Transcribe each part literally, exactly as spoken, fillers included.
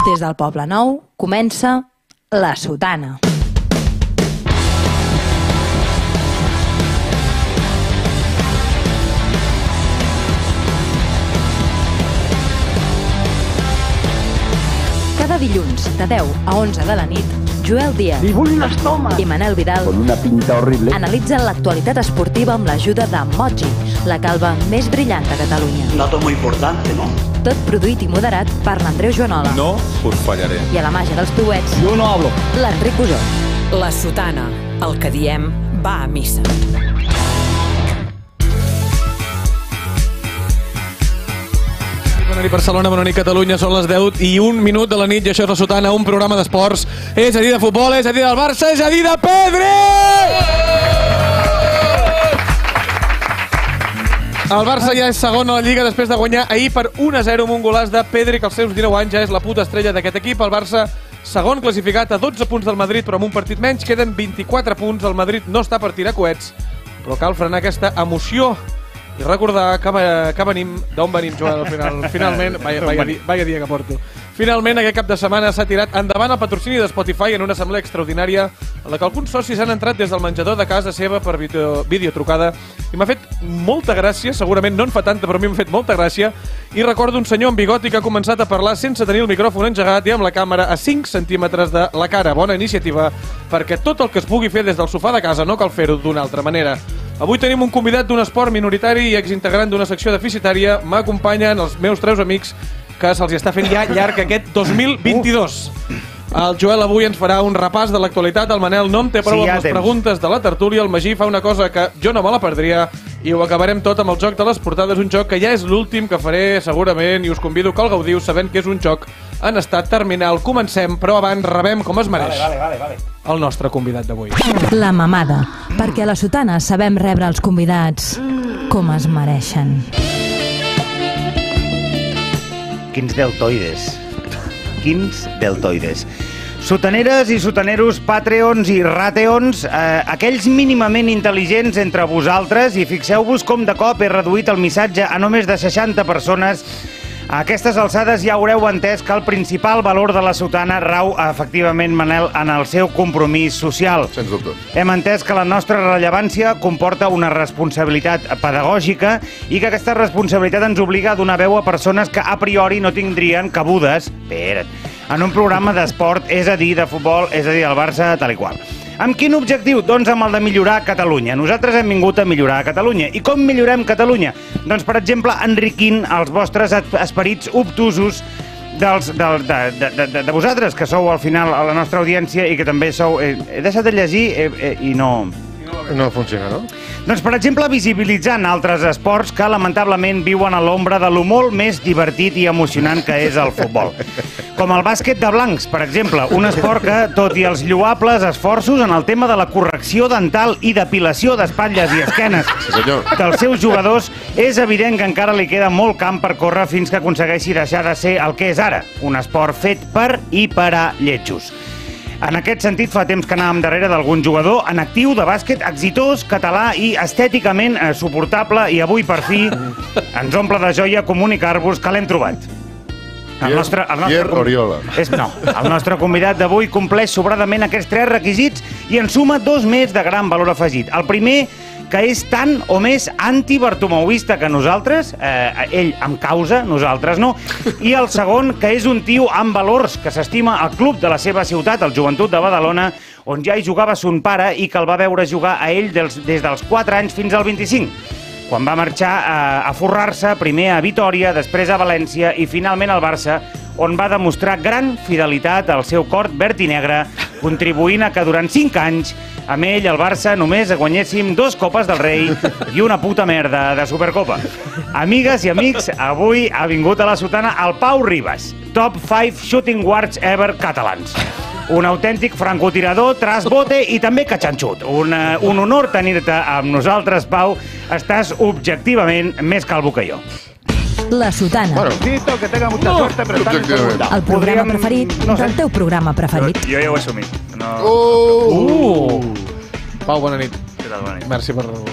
Des del Poble Nou comença La Sotana. Cada dilluns, de deu a onze de la nit, Joel Díaz i Manel Vidal con una pinta horrible analitzen l'actualitat esportiva amb l'ajuda de Moji, la calva més brillant de Catalunya. Un dato muy importante, ¿no? Tot produït i moderat per l'Andreu Joanola. No us fallaré. I a la màgia dels piuets, yo no hablo. l'Enric Gusó. La Sotana, el que diem, va a missa. Bona nit Barcelona, bona nit Catalunya, són les deu i un minut de la nit i això és La Sotana, un programa d'esports, és a dir de futbol, és a dir del Barça, és a dir de Pedri! El Barça ja és segon a la Lliga després de guanyar ahir per un a zero amb un golaç de Pedri, que als seus dinou anys ja és la puta estrella d'aquest equip. El Barça segon classificat a dotze punts del Madrid, però amb un partit menys, queden vint-i-quatre punts. El Madrid no està per tirar coets, però cal frenar aquesta emoció i recordar que, que venim, d'on venim, Joel, al final, finalment, vaya, vaya, dia, vaya dia que porto. Finalment, aquest cap de setmana s'ha tirat endavant el patrocini de Spotify en una assemblea extraordinària en la que alguns socis han entrat des del menjador de casa seva per video, videotrucada i m'ha fet molta gràcia, segurament no en fa tanta, però a mi m'ha fet molta gràcia, i recordo un senyor amb bigoti que ha començat a parlar sense tenir el micròfon engegat i amb la càmera a cinc centímetres de la cara. Bona iniciativa, perquè tot el que es pugui fer des del sofà de casa no cal fer-ho d'una altra manera. Avui tenim un convidat d'un esport minoritari i exintegrant d'una secció deficitària. M'acompanyen els meus tres amics que se'ls està fent ja llarg aquest dos mil vint-i-dos. El Joel avui ens farà un repàs de l'actualitat, el Manel no en té prou sí, amb les temps. Preguntes de la tertúlia, el Magí fa una cosa que jo no me la perdria i ho acabarem tot amb el joc de les portades, un joc que ja és l'últim que faré segurament i us convido que el gaudiu sabent que és un joc en estat terminal. Comencem, però abans rebem com es mereix Vale, vale, vale, vale. el nostre convidat d'avui. La mamada, perquè a La Sotana sabem rebre els convidats com es mereixen. Quins deltoides. Quins deltoides. Sotaneres i sotaneros, patreons i rateons, eh, aquells mínimament intel·ligents entre vosaltres, i fixeu-vos com de cop he reduït el missatge a només de seixanta persones. A aquestes alçades ja haureu entès que el principal valor de La Sotana rau, efectivament, Manel, en el seu compromís social. Sens dubte. Hem entès que la nostra rellevància comporta una responsabilitat pedagògica i que aquesta responsabilitat ens obliga a donar veu a persones que a priori no tindrien cabudes, espera't, en un programa d'esport, és a dir, de futbol, és a dir, del Barça, tal i qual. Amb quin objectiu? Doncs amb el de millorar Catalunya. Nosaltres hem vingut a millorar Catalunya. I com millorem Catalunya? Doncs, per exemple, enriquint els vostres esperits obtusos dels, del, de, de, de, de vosaltres, que sou al final a la nostra audiència i que també sou... Eh, he deixat de llegir eh, eh, i no... No funciona, no? Doncs, per exemple, visibilitzant altres esports que, lamentablement, viuen a l'ombra de lo molt més divertit i emocionant que és el futbol. Com el bàsquet de blancs, per exemple, un esport que, tot i els lloables esforços en el tema de la correcció dental i depilació d'espatlles i esquenes Sí, dels seus jugadors, és evident que encara li queda molt camp per córrer fins que aconsegueixi deixar de ser el que és ara, un esport fet per i per a lletjos. En aquest sentit, fa temps que anàvem darrere d'algun jugador en actiu de bàsquet exitós, català i estèticament eh, suportable, i avui, per fi, ens omple de joia comunicar-vos que l'hem trobat. El nostre, el nostre, Pierre Oriola. És, no, el nostre convidat d'avui compleix sobradament aquests tres requisits i en suma dos més de gran valor afegit. El primer, que és tant o més anti-bartomeuista que nosaltres, eh, ell amb causa, nosaltres no, i el segon, que és un tio amb valors, que s'estima al club de la seva ciutat, el Joventut de Badalona, on ja hi jugava son pare i que el va veure jugar a ell dels, des dels quatre anys fins al vint-i-cinc, quan va marxar a, a forrar-se primer a Vitòria, després a València i finalment al Barça, on va demostrar gran fidelitat al seu cor verd i negre, contribuint a que durant cinc anys amb ell, el Barça, només guanyéssim dos Copes del Rei i una puta merda de Supercopa. Amigues i amics, avui ha vingut a La Sotana el Pau Ribas, top cinc shooting guards ever catalans. Un autèntic francotirador, trasbote i també catxanxut. Un, uh, un honor tenir-te amb nosaltres, Pau. Estàs objectivament més calvo que jo. La Sotana. Bueno, Que tenga mucha no. suerte, pero están en segunda. El programa Podríem- preferit no sé. del teu programa preferit. Jo ja ho he assumit. No... Oh! Uh! Pau, bona nit. Què tal, bona nit? Merci per, per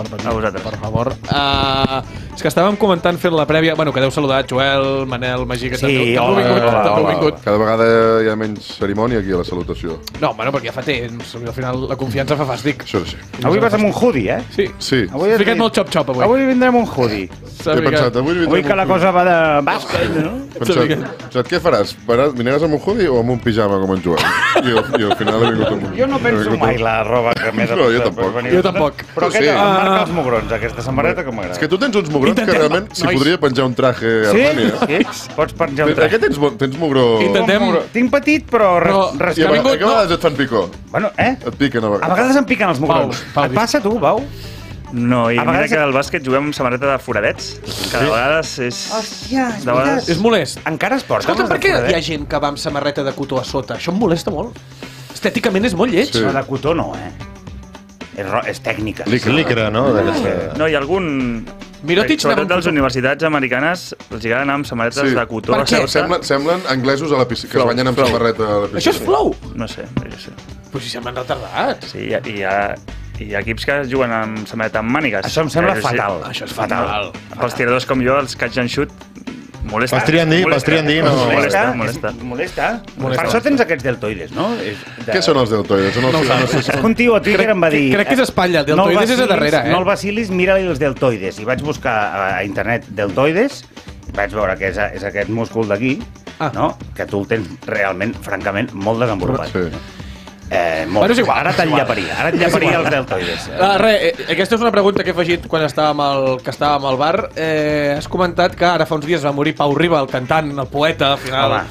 per venir. A vosaltres. Per favor. Uh, és que estàvem comentant fent la prèvia, bueno, que deu saludar Joel, Manel, Magí, que Sí, també heu hola, vingut. hola, també heu hola, vingut. Cada vegada hi ha menys cerimònia aquí a la salutació. No, bueno, perquè ja fa temps. Al final la confiança fa fàstic. Això sí. Avui vas amb un hoodie, eh? Sí. Sí. Avui He has ficat dit- molt xop-xop avui. Avui vindrem un hoodie. S'ha He ficat- pensat, avui vindrem Avui que la un hoodie. cosa va de bàsquet, no? He pensat, pensat, què faràs? Faràs- Vindràs amb un hoodie o amb un pijama com en Joel? I, al- i al final he vingut amb un... Jo no he penso vingut mai amb- la roba que m'he de No, jo posar tampoc. per venir. Jo tampoc. Però Tu aquesta sí. em marca Ah. els mugrons, aquesta samarreta que m'agrada. És que tu tens uns mugrons Intentem, que realment s'hi nois. podria penjar un traje Sí? Armani, eh? Sí? Pots penjar un Per què traje. tens, mo- tens mugró... Intentem- Tinc petit, però... res- Però- res- I a, que ha vingut, a, a vegades et fan picor. Bueno, eh? Et piquen a vegades. A vegades em piquen els mugrons. Pau, Pau, Et passa, tu, Pau? No, i A mira vegades- que al bàsquet juguem amb samarreta de foradets. Cada vegades és... Hòstia, és de vegades... És molest. Encara es porten Escolta, els per què foradets? hi ha gent que va amb samarreta de cotó a sota? Això em molesta molt. Estèticament és molt lleig. Sí. No, de cotó no, eh? És, ro- és tècnica. Licra, no? Deve ser. No, hi ha algun... Mirotic anava Sobretot amb a les universitats americanes els agrada anar amb samarretes Sí. de cotó. Per a què? celta. Semblen, semblen anglesos a la piscina, que es Flow, banyen amb flow. samarreta a la piscina. Això és flow. No sé, jo sé. Però si semblen retardats. Sí, i, hi ha, hi ha equips que juguen amb samarreta amb mànigues. Això em sembla Que fatal. Això és fatal. Pels tiradors com jo, els catch and shoot, molesta. Pels triandí, pels molesta. triandí, no. Molesta, molesta. És- molesta. Molesta. Per això tens aquests deltoides, no? És de- Què són els deltoides? Són els És que un tio a Twitter em va dir... crec que és espatlla, eh, deltoides no el és a vacilis, darrere, eh? No el vacilis, mira-li els deltoides. I vaig buscar a, a internet deltoides, i vaig veure que és, és aquest múscul d'aquí, Ah. no? Que tu el tens realment, francament, molt desenvolupat. Sí. Eh, molt. Bueno, és igual. Ara te'n llaparia, ara et llaparia els deltoides. Uh, re, eh, aquesta és una pregunta que he afegit quan estàvem al, que estàvem al bar. Eh, has comentat que ara fa uns dies va morir Pau Riba, el cantant, el poeta, al final. Home.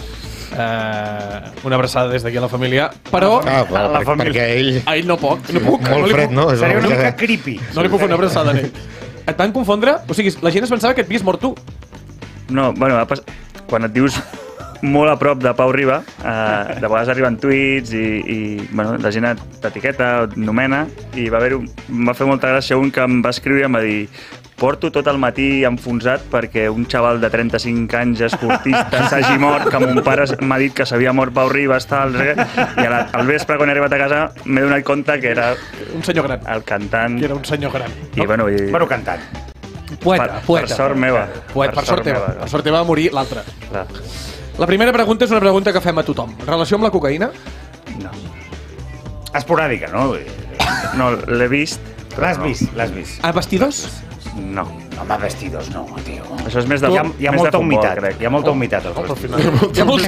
Eh, una abraçada des d'aquí a la família. Però Ah, clar, la per, família. perquè ell... a ell no puc. No puc. no Molt li fred, puc, no? És Seria una mica mica de- creepy. No li puc fer una abraçada a ell. Et van confondre? O sigui, la gent es pensava que et havies mort tu. No, bueno, va pas... quan et dius molt a prop de Pau Riba, eh, de vegades arriben tuits i, i bueno, la gent t'etiqueta, et nomena, i va haver un, em va fer molta gràcia un que em va escriure i em va dir: porto tot el matí enfonsat perquè un xaval de trenta-cinc anys esportista s'hagi mort, que mon pare m'ha dit que s'havia mort Pau Ribas, tal, i a la, al vespre, quan he arribat a casa, m'he donat compte que era Un senyor gran. el cantant. Que era un senyor gran. I, bueno, i, Bueno, cantant. Poeta, per, poeta. per sort meva. Poeta, per, sort teva. meva, Per sort teva va morir l'altre. clar. La primera pregunta és una pregunta que fem a tothom. Relació amb la cocaïna? No, Esporàdica, no? no l'he vist. però L'has no. vist, l'has vist. A vestidors? No. Home, vestidors no, tio. Això és més de, Hi ha, hi ha més molta de futbol, humitat, crec. hi ha molta humitat als Al vestidors. final. Hi ha molts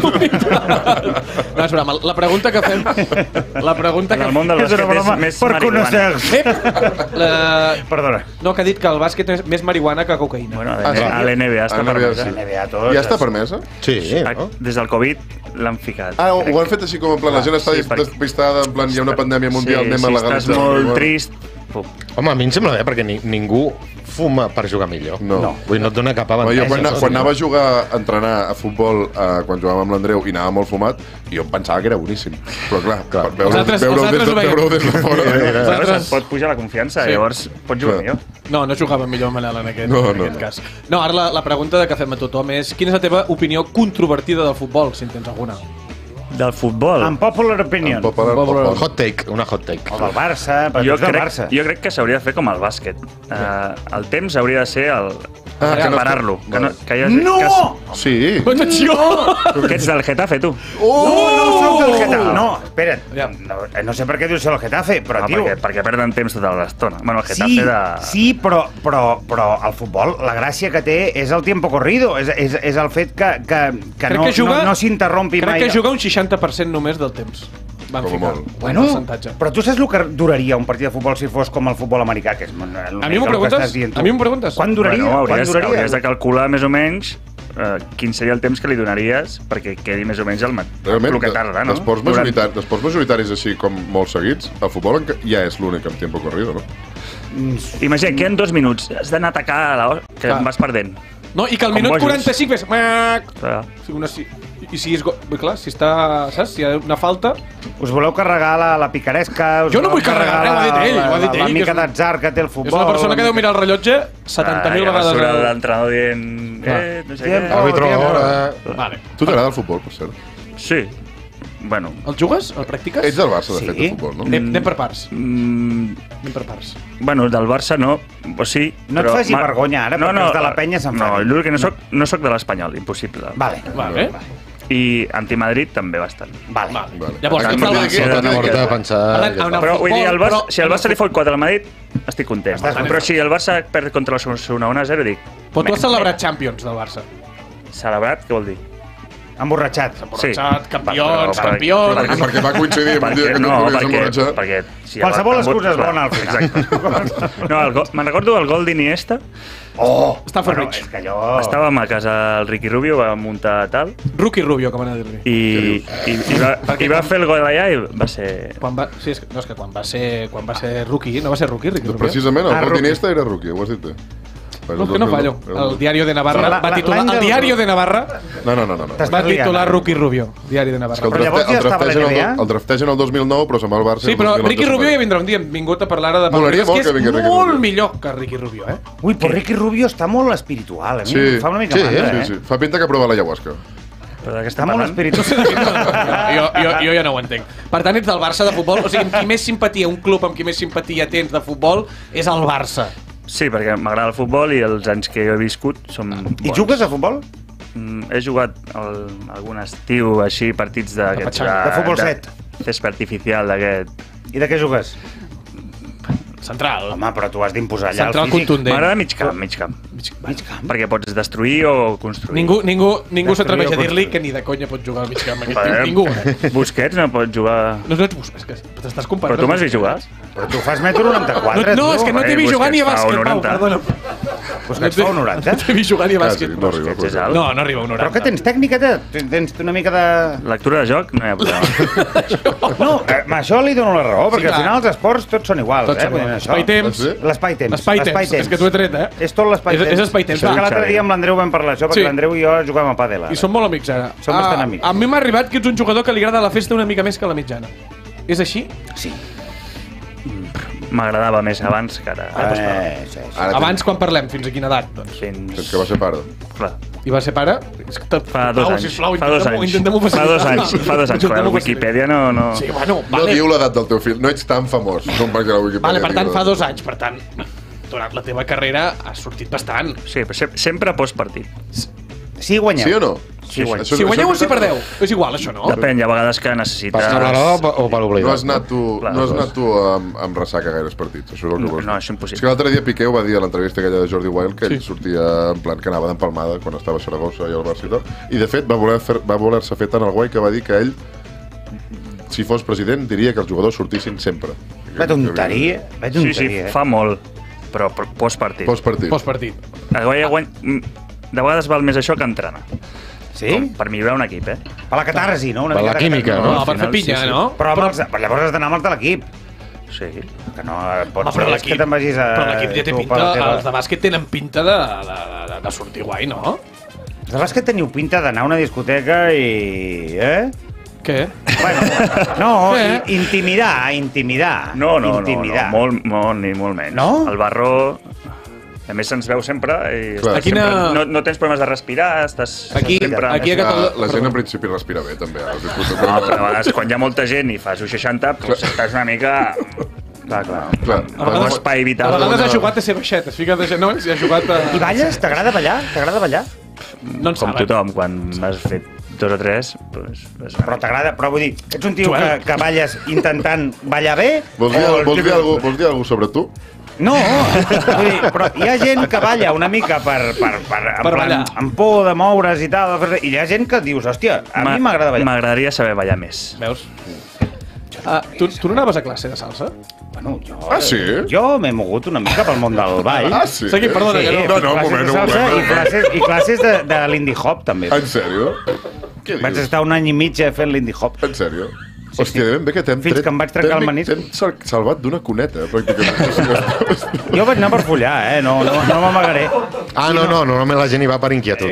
humitat. No, és broma. La pregunta que fem... La pregunta En que el món del És una bàsquet és broma més per marihuana. conèixer. Ep! La... Perdona. No, que ha dit que el bàsquet és més marihuana que cocaïna. Bueno, Ah, sí. a l'N B A està A l'N B A, permès. sí. eh? N B A tots. Ja està permesa? Sí, Ah, no? Des del Covid l'han ficat. Ah, ho, crec. ho han fet així com en plan, la gent està sí, sí, perquè- despistada, en plan, hi ha una pandèmia mundial, sí, anem a si legalitzar. estàs molt Bueno. trist... Puc. Home, a mi em sembla bé, perquè ni, ningú fuma per jugar millor. No. No. Vull dir, no et dona cap Home, avantatge. jo quan, no? quan anava a jugar, a entrenar a futbol, eh, quan jugàvem amb l'Andreu i anava molt fumat, jo em pensava que era boníssim. Però clar, Clar. veure-ho Els altres- veure els des, altres ho de, veien. veure des de fora. Els Claro, altres- se't pot pujar la confiança, Sí. sí. llavors pots jugar Clar. millor. No, no jugava millor Manel en aquest, No, en no, aquest no. cas. No, ara la, la pregunta de que fem a tothom és quina és la teva opinió controvertida del futbol, si en tens alguna? Del futbol? En popular opinion. Pop, pop, pop, pop. Hot take, una hot take. O del Barça, per jo, exemple, del crec, Barça. jo crec que s'hauria de fer com el bàsquet. Uh, el temps hauria de ser el... Ah, que no- parar-lo. Que no, que hi ha, No! Que, Sí. Atenció! es- que ets del Getafe, tu. No, no soc del Getafe. No, espera't. Ja. No, no sé per què dius el Getafe, però, No, tio... perquè, perquè perden temps tota l'estona. Bueno, el Getafe Sí, de... sí però, però, però el futbol, la gràcia que té és el tiempo corrido, és, és, és el fet que, que, que Crec no, que juga- no, no s'interrompi Crec mai. que juga un seixanta per cent només del temps. Van Com a ficar. molt. un Bueno, percentatge. però tu saps el que duraria un partit de futbol si fos com el futbol americà, que és A mi m'ho preguntes? A mi m'ho preguntes? Quan duraria? Bueno, Quan hauries, duraria? hauries de calcular més o menys eh, quin seria el temps que li donaries perquè quedi més o menys el, mat Realment, el que tarda, no? d'esports Durant- majoritaris, d'esports majoritaris així com molt seguits, el futbol enca- ja és l'únic amb tiempo corrido, no? Imagina, queden dos minuts, has d'anar a atacar a la hora, que Clar. vas perdent. No, i que al Com minut bojos. quaranta-cinc fes... Mac! Clar. Sí, una, sí. I si és... Go... Bé, clar, si està... Saps? Si hi ha una falta... Us voleu carregar la, la picaresca? Us Jo no voleu vull carregar res, ho ha dit ell, la- ho ha dit la- La ell, que mica és un- d'atzar que té el futbol. És una persona que deu mirar el rellotge setanta mil Ah, ja va vegades. surt al- l'entrenador dient... Clar. Eh, no sé Tiempo. què. Àrbitre a tiempo. l'hora... Vale. Tu t'agrada el futbol, per cert? Sí. Bueno... El jugues? El practiques? Ets del Barça, de Sí. fet, de futbol, no? Anem, anem per parts. Mm, Anem per parts. bueno, del Barça no, o sí... No et però faci m'ha- vergonya ara, perquè els de la penya s'enfadin. No, l'únic que no soc, no soc de l'Espanyol, impossible. Vale. Vale. I anti-Madrid també bastant. Vale. Vale. Vale. Llavors, A ets del partir Barça. d'aquí- Sí, Porta a pensar... Ara, ja ara, està. Però vull dir, el Barça, Però- si el Barça li fot quatre al Madrid, estic content. Estàs Però si el Barça perd contra l'Osasuna un a zero, dic... Però tu has me- celebrat Champions del Barça. Celebrat, què vol dir? Emborratxat. Emborratxat, campions, Però- però- campions... Perquè, perquè va coincidir amb un dia que tu no, podies perquè, emborratxar. perquè si Qualsevol el- excusa és clar, bona, al final. Exacte. No, el gol- me'n recordo el gol d'Iniesta. Oh! Stafford Bueno, Bridge. és que allò... Estàvem a casa del Ricky Rubio, va muntar tal, Rookie Rubio, com anava a dir-li. i, i, i, va, i va fer el gol allà i va ser... Quan va, sí, és que, no, és que quan va ser, quan va ser rookie, no va ser rookie, Ricky Rubio? Precisament, el Ah, gol rookie. d'Iniesta era rookie, ho has dit bé. No, és que no fallo. El Diario de Navarra La- va la- titular... l'any El del- Diario de Navarra No, no, no, no. no. T'has- va Estàs liant, titular ara. Rookie Rubio. Diari de És que Navarra. el, Però llavors drafte, ja el, estava draftegen a la N B A? el, el draftegen el dos mil nou, però se'n va al Barça. Sí, el però dos mil Ricky onze Rubio se'n ja va. vindrà un dia. Hem vingut a parlar ara de Molaria Pau molt Gasol, que que és vingués Ricky molt Rubio. millor que Ricky Rubio, eh? Ui, però Ricky Rubio està molt espiritual. A mi Sí, em fa una mica sí, mandra, sí, eh? sí. Fa pinta que prova l'ayahuasca. Però de què Està estem molt parlant? espiritual. jo, jo, jo ja no ho entenc. Per tant, ets del Barça de futbol. O sigui, amb qui més simpatia, un club amb qui més simpatia tens de futbol és el Barça. Sí, perquè m'agrada el futbol i els anys que jo he viscut són bons. I jugues a futbol? Mm, he jugat el, algun estiu així, partits d'aquests... petxanga. De futbol set. Césped artificial d'aquest... I de què jugues? Central. Home, però tu has d'imposar allà Central el físic. contundent. M'agrada mig camp, mig camp. Mig camp. Perquè pots destruir o construir. Ningú, ningú, ningú Destruir s'atreveix a o dir-li construir. que ni de conya pot jugar al mig camp aquest Joder, tio. Ningú, eh? Busquets no pot jugar... No, no ets Busquets, és que t'estàs comparant. Però tu m'has vist jugar? Però tu fas metro noranta-quatre, No, no, és que no Eh, t'he vist jugar ni a Busquets fa bàsquet, un Pau, noranta. perdona. Pues que et fa un noranta. No t'he vist jugar ni a Quasi, bàsquet. no arriba. Busquets és però- alt. No, no arriba a un noranta. Però que tens tècnica, te? Tens una mica de... Lectura de joc, no hi ha problema. No, eh, amb això li dono la raó, perquè clar. al final els esports tots són iguals, Tots eh? són Vull dir, iguals. això. Espai-temps. Ah, sí? L'espai-temps. Espai-temps. És que t'ho he tret, eh? És tot l'espai-temps. És- és espai-temps, És que va. l'altre dia amb l'Andreu vam parlar d'això, perquè Sí. l'Andreu i jo juguem a pàdel. I som molt amics, ara. Som bastant amics. A mi m'ha arribat que ets un jugador que li agrada la festa una mica més que la mitjana. És així? Sí. M'agradava més abans que ara. Eh, sí, sí. Ara Abans, quan parlem? Fins a quina edat? Doncs? Fins... tens que va ser pare. Clar. I va ser pare? És que te- Fa dos Pau, anys. sisplau, Fa dos intentem-ho- anys. intentem-ho Fa facilitar. dos anys. Fa dos anys. Però Intentem-ho la Wikipedia no... no... Sí, bueno, No vale. diu l'edat del teu fill. No ets tan famós com perquè la Wikipedia... Vale, per tant, digui fa l'edat. dos anys. Per tant, durant la teva carrera has sortit bastant. Sí, però se- sempre postpartit. Sí, guanyeu. Sí o no? Sí, guanyem. Això- Si això guanyeu o és si veritat? perdeu, és igual, això, no? Depèn, hi ha vegades que Per necessites... celebrar o per- o per oblidar? No has anat tu, Clar, no has dos. anat tu amb, amb ressaca gaires partits, això és el que No, vols no, dir. és impossible. És que l'altre dia Piqué ho va dir a l'entrevista aquella de Jordi Wild, que ell Sí. sortia en plan que anava d'empalmada quan estava a Saragossa i al Barça i tal. I de fet va voler fer, va voler-se fer tan el guai que va dir que ell, si fos president, diria que els jugadors sortissin sempre. Va tonteria, va Sí, tonteria. sí, eh? fa molt, però però postpartit. Postpartit. Postpartit. Guanya, guany... mm, De vegades val més això que entrenar. Sí? Com per millorar un equip, eh? Per la catarsi, no? Una Per mica la de química, catarsi. no? No, per fer final, pinya, sí, sí. no? Però, amb els, però llavors has d'anar amb els de l'equip. Sí. Que no pot Home, ser però és que te'n vagis a... Però l'equip ja té tu pinta, per la teva- els de bàsquet tenen pinta de, de, de, de sortir guai, no? Els de bàsquet teniu pinta d'anar a una discoteca i... Eh? Què? Bueno, no, Què? i- intimidar, intimidar. No, no, no, no, intimidar. molt, molt, ni molt menys. No? El barro... A més, se'ns veu sempre i Clar. estàs A quina- sempre, no, no tens problemes de respirar, estàs Aquí- sempre... aquí a La, Catalunya- la gent Perdó. en principi respira bé, també. a les discoteques. No, però a vegades quan hi ha molta gent i fas un seixanta, doncs estàs una mica... Clar, clar. Clar. Amb un espai A vital. vegades ha una- jugat a ser baixet, es fica de genolls i ha jugat a... I balles? T'agrada ballar? T'agrada ballar? No en Com saben. tothom, quan has fet dos o tres, doncs... És Però t'agrada, però vull dir, ets un tio que, Joel. que balles intentant ballar bé? Vols dir, o el vols, dir tio- alguna, vols dir alguna sobre tu? No, vull dir, però hi ha gent que balla una mica per, per, per, en Per plan, ballar. amb por de moure's i tal, i hi ha gent que dius, hòstia, a mi m'agrada ballar. M'agradaria saber ballar més. Veus? Ah, tu, tu no anaves a classe de salsa? Bueno, jo, Ah, sí? jo m'he mogut una mica pel món del ball. Ah, sí? Seguim, perdona, Sí, que No, no, un classes moment, de un salsa moment. i classes, i classes de, de l'indie hop, també. En sèrio? Què Vaig dius? estar un any i mig fent l'indie hop. En sèrio? Hòstia, ben bé que t'hem Fins tret... que em vaig trencar t'hem- el menisc. T'hem sal- salvat d'una cuneta, pràcticament. Jo vaig anar per follar, eh? No, no, no m'amagaré. Ah, no, no, normalment la gent hi va per inquietud.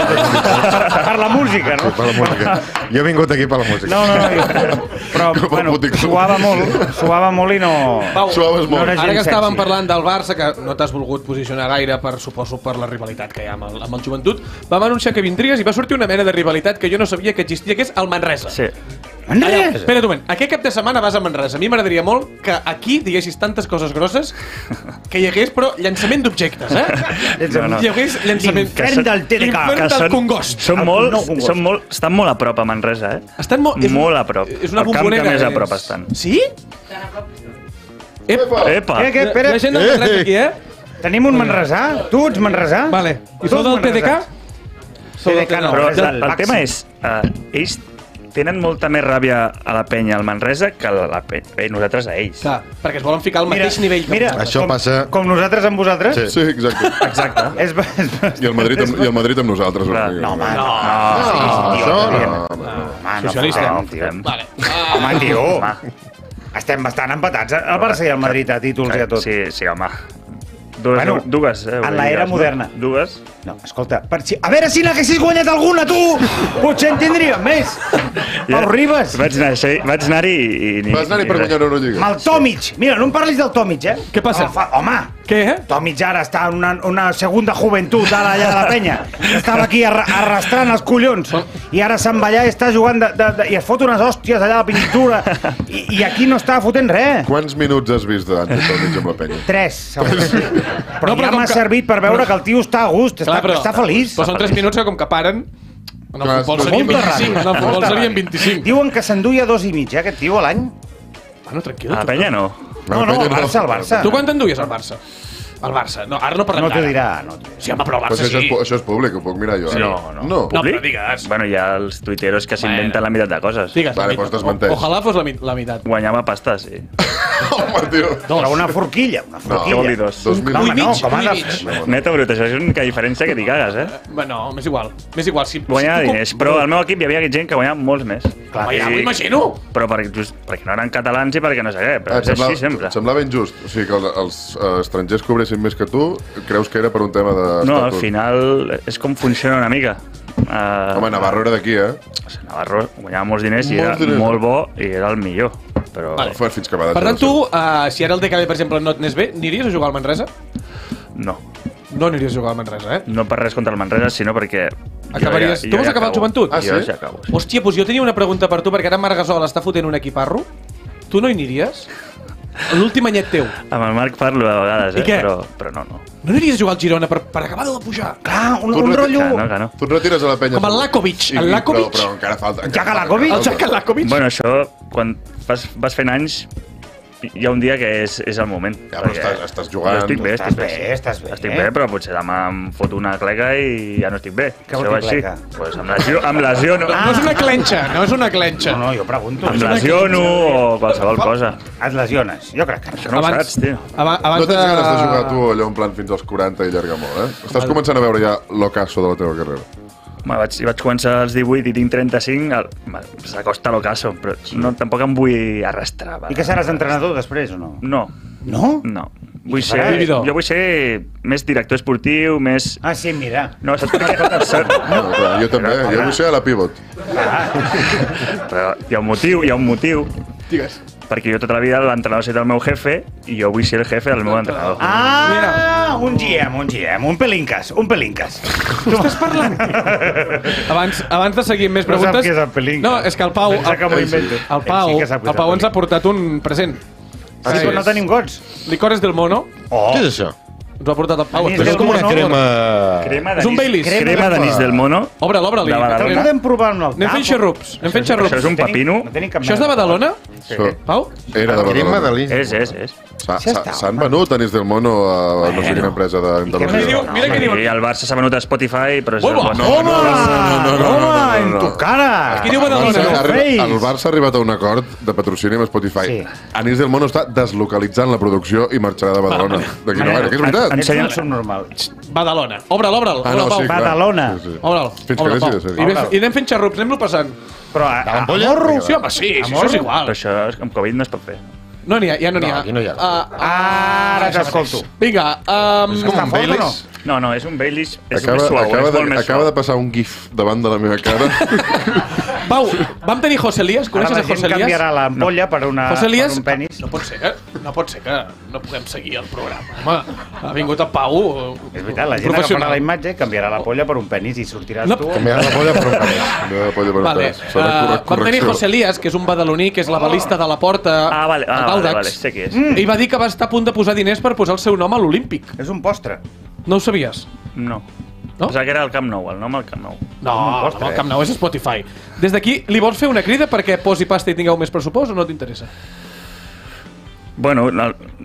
Per, per la música, no? Per la música. Jo he vingut aquí per la música. No, no, no. Jo, però, Com el bueno, boticó. suava molt, suava molt i no... Pau, Suaves molt. No era ara gens que estàvem sexy. parlant del Barça, que no t'has volgut posicionar gaire per, suposo, per la rivalitat que hi ha amb el, amb el joventut, vam anunciar que vindries i va sortir una mena de rivalitat que jo no sabia que existia, que és el Manresa. Sí. Allà, espera't un moment, aquest cap de setmana vas a Manresa. A mi m'agradaria molt que aquí diguessis tantes coses grosses que hi hagués, però, llançament d'objectes, eh? No, no. Hi hagués llançament... L'infern del T D K. L'infern Que del són, Congost. són, El molt, nou Congost. són molt, estan molt a prop a Manresa, eh? Estan molt... és un- Molt a prop. És una El camp bombonera. que més a és- prop estan. Sí? Epa! Epa! Què, què, Hi espera. ha gent del Manresa aquí, eh? Tenim un manresà? Tu ets manresà? Vale. I Tu sou ets del T D K? manresà? T D K no, Però és el, del el Baxi. tema és, uh, ells tenen molta més ràbia a la penya al Manresa que a la penya, eh, nosaltres a ells. Clar, perquè es volen ficar al mateix nivell que mira, vosaltres. Això com, passa- Com nosaltres amb vosaltres? Sí. Sí, exacte. Exacte. És, és, I el Madrid amb, i el Madrid amb nosaltres. Clar. una mica. No, home, no. No, això no. home, no. Home, no Socialista. fotem, tio. Vale. Home, tio. Home. Estem bastant empatats. El Barça i el Madrid a títols i a tot. Sí, sí, home. Dues, Bueno, dues, eh? en vull la dir, era no? moderna. Dues. No, escolta, per si... a veure si n'haguessis guanyat alguna, tu! Potser en tindríem més. Pau Ribas. Vaig anar-hi vaig anar i, i... Vas anar-hi per guanyar una lliga. Amb el Tomic. Mira, no em parlis del Tomic, eh? Què passa? Home, fa- home, Què, eh? Tomic ara està en una, una segunda joventut ara allà de la penya. Estava aquí arra arrastrant els collons. I ara se'n va allà i està jugant de, de, de, i es fot unes hòsties allà a la pintura. I, i aquí no està fotent res. Quants minuts has vist d'Antoni amb la penya? Tres, segons. Però No, però ja com m'ha que- servit per veure que el tio està a gust, està, Clar, està feliç. Però són tres minuts que com que paren... En el Clar, futbol és serien molta vint-i-cinc. ràbia. En el futbol Molta serien ràbia. vint-i-cinc. Diuen que s'enduia dos i mig, eh, aquest tio, a l'any. Bueno, tranquil. A la penya no. No, no, el Barça, el Barça. Tu quant t'enduies al Barça? Al Barça. No, ara no parlem No t'ho d'ara. dirà, no t'ho dirà. Sí, home, però el Però Barça això, sí. és, pu- això és públic, ho puc mirar jo. No, no. no. No, Públic? però digues. Bueno, hi ha els tuiteros que s'inventen la meitat de coses. Digues. Vale, la doncs meitat. desmenteix. O- Ojalà fos la, mi- la meitat. Guanyava pasta, sí. Home, tio. Però una forquilla, una No, forquilla. Què vol dir dos? Dos mil... No, home, Un i no, mig, com un ha i de mig. fer? Neta, brut, això és una diferència que t'hi cagues, eh? Bé, no, m'és igual. M'és igual. Si, Guanyava si tu com- diners, però al meu equip hi havia gent que guanyava molts més. Clar, Home, ja I- m'ho imagino. Però per, just, perquè no eren catalans i perquè no sé què, però Et és sembla, així sempre. et semblava injust? O sigui, que els, els eh, estrangers cobressin més que tu, creus que era per un tema de... No, al final és com funciona una mica. Uh, Home, Navarro era d'aquí, eh? Navarro guanyava molts diners i Molts era diners. molt bo i era el millor. Però Vale. Fue fins que va Per tant, tu, uh, si ara el D K B, per exemple, no et anés bé, aniries a jugar al Manresa? no. No aniries a jugar al Manresa, eh? No per res contra el Manresa, sinó perquè... Acabaries... jo ja, Tu jo vas ja acabar el acabo. joventut? Ah, Jo sí? ja acabo. Sí. Hòstia, doncs jo tenia una pregunta per tu, perquè ara Marc Gasol està fotent un equiparro. Tu no hi aniries? L'últim anyet teu. Amb el Marc parlo de vegades, I eh? què? Però, però no, no. No aniries a jugar al Girona per, per acabar de pujar? Clar, un, Tu un no- rotllo... Que no, que no. Tu et retires a la penya... Com el Lakovic, I- el i- Lakovic. Però, però encara falta... encara Jaka falta, Lakovic? encara El falta. Jaka Lakovic? Bueno, això, quan vas, vas fent anys, hi ha un dia que és, és el moment. Ja, però perquè estàs- estàs jugant. Jo estic bé, Estàs estic bé. bé, estàs bé. Estic bé, però potser demà em foto una cleca i ja no estic bé. Què vol Això dir va així. cleca? Pues amb lesió, amb lesió no. No és una clenxa, no és una clenxa. No, no, jo pregunto. Amb lesiono o qualsevol cosa. Et lesiones? Jo crec que no. Això no Abans- ho saps, tio. Aba- Abans No tens ganes de jugar tu allò en plan fins als quaranta i llargar molt, eh? Estàs començant a veure ja l'ocaso de la teva carrera. Home, vaig, vaig començar als divuit i tinc trenta-cinc, el- home, s'acosta l'ocaso, però no, tampoc em vull arrastrar. Va. I que seràs entrenador després o no? No, No? no. Vull què ser, faràs? Vividor. jo vull ser més director esportiu, més... Ah, sí, mira. No, saps per què? Saps? No, clar, jo també, jo vull ser a la pivot. Però hi ha un motiu, hi ha un motiu. Digues. Perquè jo tota la vida l'entrenador ha estat el meu jefe i jo vull ser el jefe del meu entrenador. Ah, un G M, un G M, un pelincas, un pelincas. Tu estàs parlant? abans, abans de seguir amb més No sap preguntes... què és el pelinca. No, és que el Pau... Pensa que m'ho el, invento. el Pau, Ell sí que sap què és el Pau el ens ha portat un present. Ah, sí, però no tenim gots. Licores del Mono. Oh, Què és això? Ens ho ha portat el Pau. Anís És del com una Mono. crema... Crema És un Baileys. Crema d'anís del mono. Obre'l, obre'l. De Badalona. no podem provar un altre. Anem fent xarrups. Anem fent xarrups. Això és un papino. No tenim cap Això és de mena Badalona? Això Pau? era de Crema Badalona. de lis. És, és, és. S'ha- Ja s'ha- està, S'han home. venut anís del mono a no sé quina empresa què més d'Andalusia. diu? Mira què diu. I el Barça s'ha venut a Spotify, però és el Home, bo. Home, no, no, no, no, home, no, en no. tu cara. Aquí diu El Badalona. Barça, no ha arribat, face. el Barça ha arribat a un acord de patrocini amb Spotify. Sí. Anís del Mono està deslocalitzant la producció i marxarà de Badalona. D'aquí no gaire, que és veritat. En- Ets un subnormal. Badalona. Obre'l, obre'l. Ah, no, Obre'l, sí, Pau. clar. Badalona. Sí, sí. Obre'l. Fins que Obre'l, deixi Pau. de ser. I, ves- I anem fent xarrups, anem-lo passant. Però a, a, l'ampolla? morro? Sí, home, sí, sí, això és igual. Però això amb Covid no es pot fer. No n'hi ha, ja no n'hi No, ha. aquí no hi ha. Ah, Ara t'escolto. vinga, um, És com Està un fort o no? Baileys. No, no, és un Baileys, és Acaba, més suau, acaba, és de, molt més acaba de suau. passar un gif davant de la meva cara. Pau, vam tenir José Elías, coneixes a José Ara la gent Elías? canviarà l'ampolla per, una, José Elías, per un penis. no pot ser que no pot ser que no puguem seguir el programa. Home, ha vingut el Pau, És veritat, la gent agafarà la imatge, canviarà la polla per un penis i sortiràs No. tu. Canviarà la polla per un penis. No, polla per Vale. pes. Serà Uh, corre- vam tenir correcció. José Elías, que és un badaloní, que és la balista de la porta Ah, vale, al ah, vale, Audax. vale, sé qui és. Mm. Ell va dir que va estar a punt de posar diners per posar el seu nom a l'Olímpic. És un postre. No ho sabies? No. No? Pensava que era el Camp Nou, el nom al Camp Nou. No, postre, no, el eh? Camp Nou és Spotify. Des d'aquí, li vols fer una crida perquè posi pasta i tingueu més pressupost o no t'interessa? Bueno, el,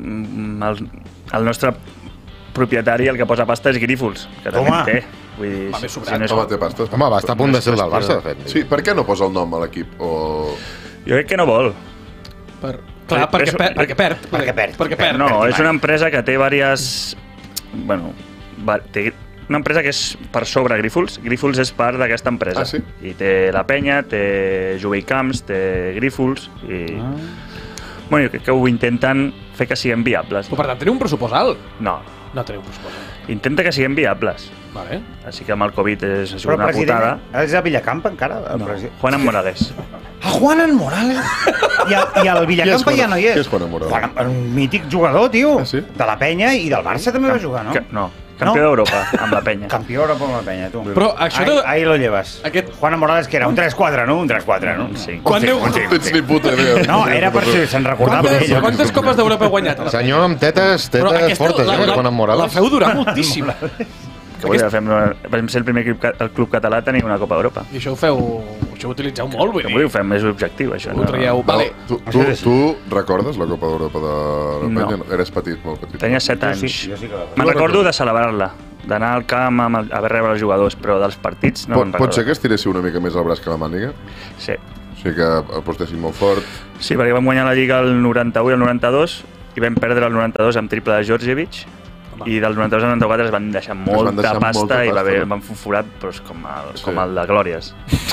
el, el nostre propietari, el que posa pasta, és Grífols, que també Home. en té. Vull dir, Va, més sobrat. si no és... Home, té pasta. Home, va estar a punt de ser el del Barça, de fet. Sí, per què no posa el nom a l'equip? O... Jo crec que no vol. Per... Clar, Sí, perquè, és- per, perquè perd. Perquè perd. Perquè perd. No, és una empresa que té diverses... Bueno, va, té una empresa que és per sobre Grífols. Grífols és part d'aquesta empresa. Ah, sí? I té la penya, té Jovell Camps, té Grífols i... Ah. Bueno, jo crec que ho intenten fer que siguin viables. Però per tant, teniu un pressupost alt? No, No teniu un pressupost alt. intenta que siguin viables. Vale. Així que amb el Covid és, ha Però sigut el una president putada. és a Villacampa encara? El No, president. Juan Morales. A Juan Morales. I, el, I el Villacampa Qui és ja no hi és. Qui és Juan Morales? Juan, un mític jugador, tio. Ah, sí? De la penya i del Barça també va jugar, no? Que, no, campió No? d'Europa amb la penya. Campió Europa amb la penya, tu. Però això Ahí, de... ahí lo llevas. Aquest- Juan Morales, que era un tres quatre, no? Un tres quatre, no? Sí. Quan Sí, aneu... sí. No tens ni puta idea. No, era per si se'n recordava Quantes, d'ell. quantes copes d'Europa heu guanyat? a la Senyor amb tetes, Però tetes aquesta, fortes, la, eh? la, Juan la Morales. feu durar moltíssim. Que volia, fem, vam ser el primer club, ca- el club català a tenir una Copa d'Europa. I això ho feu... Això ho utilitzeu molt, vull Que dir. volia, ho fem més objectiu, això. Ho traieu. Val, Vale. tu, tu, tu recordes la Copa d'Europa de la No. penya? Eres petit, molt petit. Tenia set Jo anys. sí, jo sí que la- Me'n No recordo recordo. de celebrar-la, d'anar al camp amb el, a veure rebre els jugadors, però dels partits no Pot, me'n pot recordo. ser que estiréssiu una mica més el braç que la màniga? Sí. O sigui que apostessin molt fort. Sí, perquè vam guanyar la Lliga el noranta-u i el noranta-dos i vam perdre el noranta-dos amb triple de Djordjevic i del noranta-dos al noranta-quatre es van deixar molta van deixar pasta molta i va pasta, haver, no? van fer un forat doncs, com, el, Sí. com el de Glòries.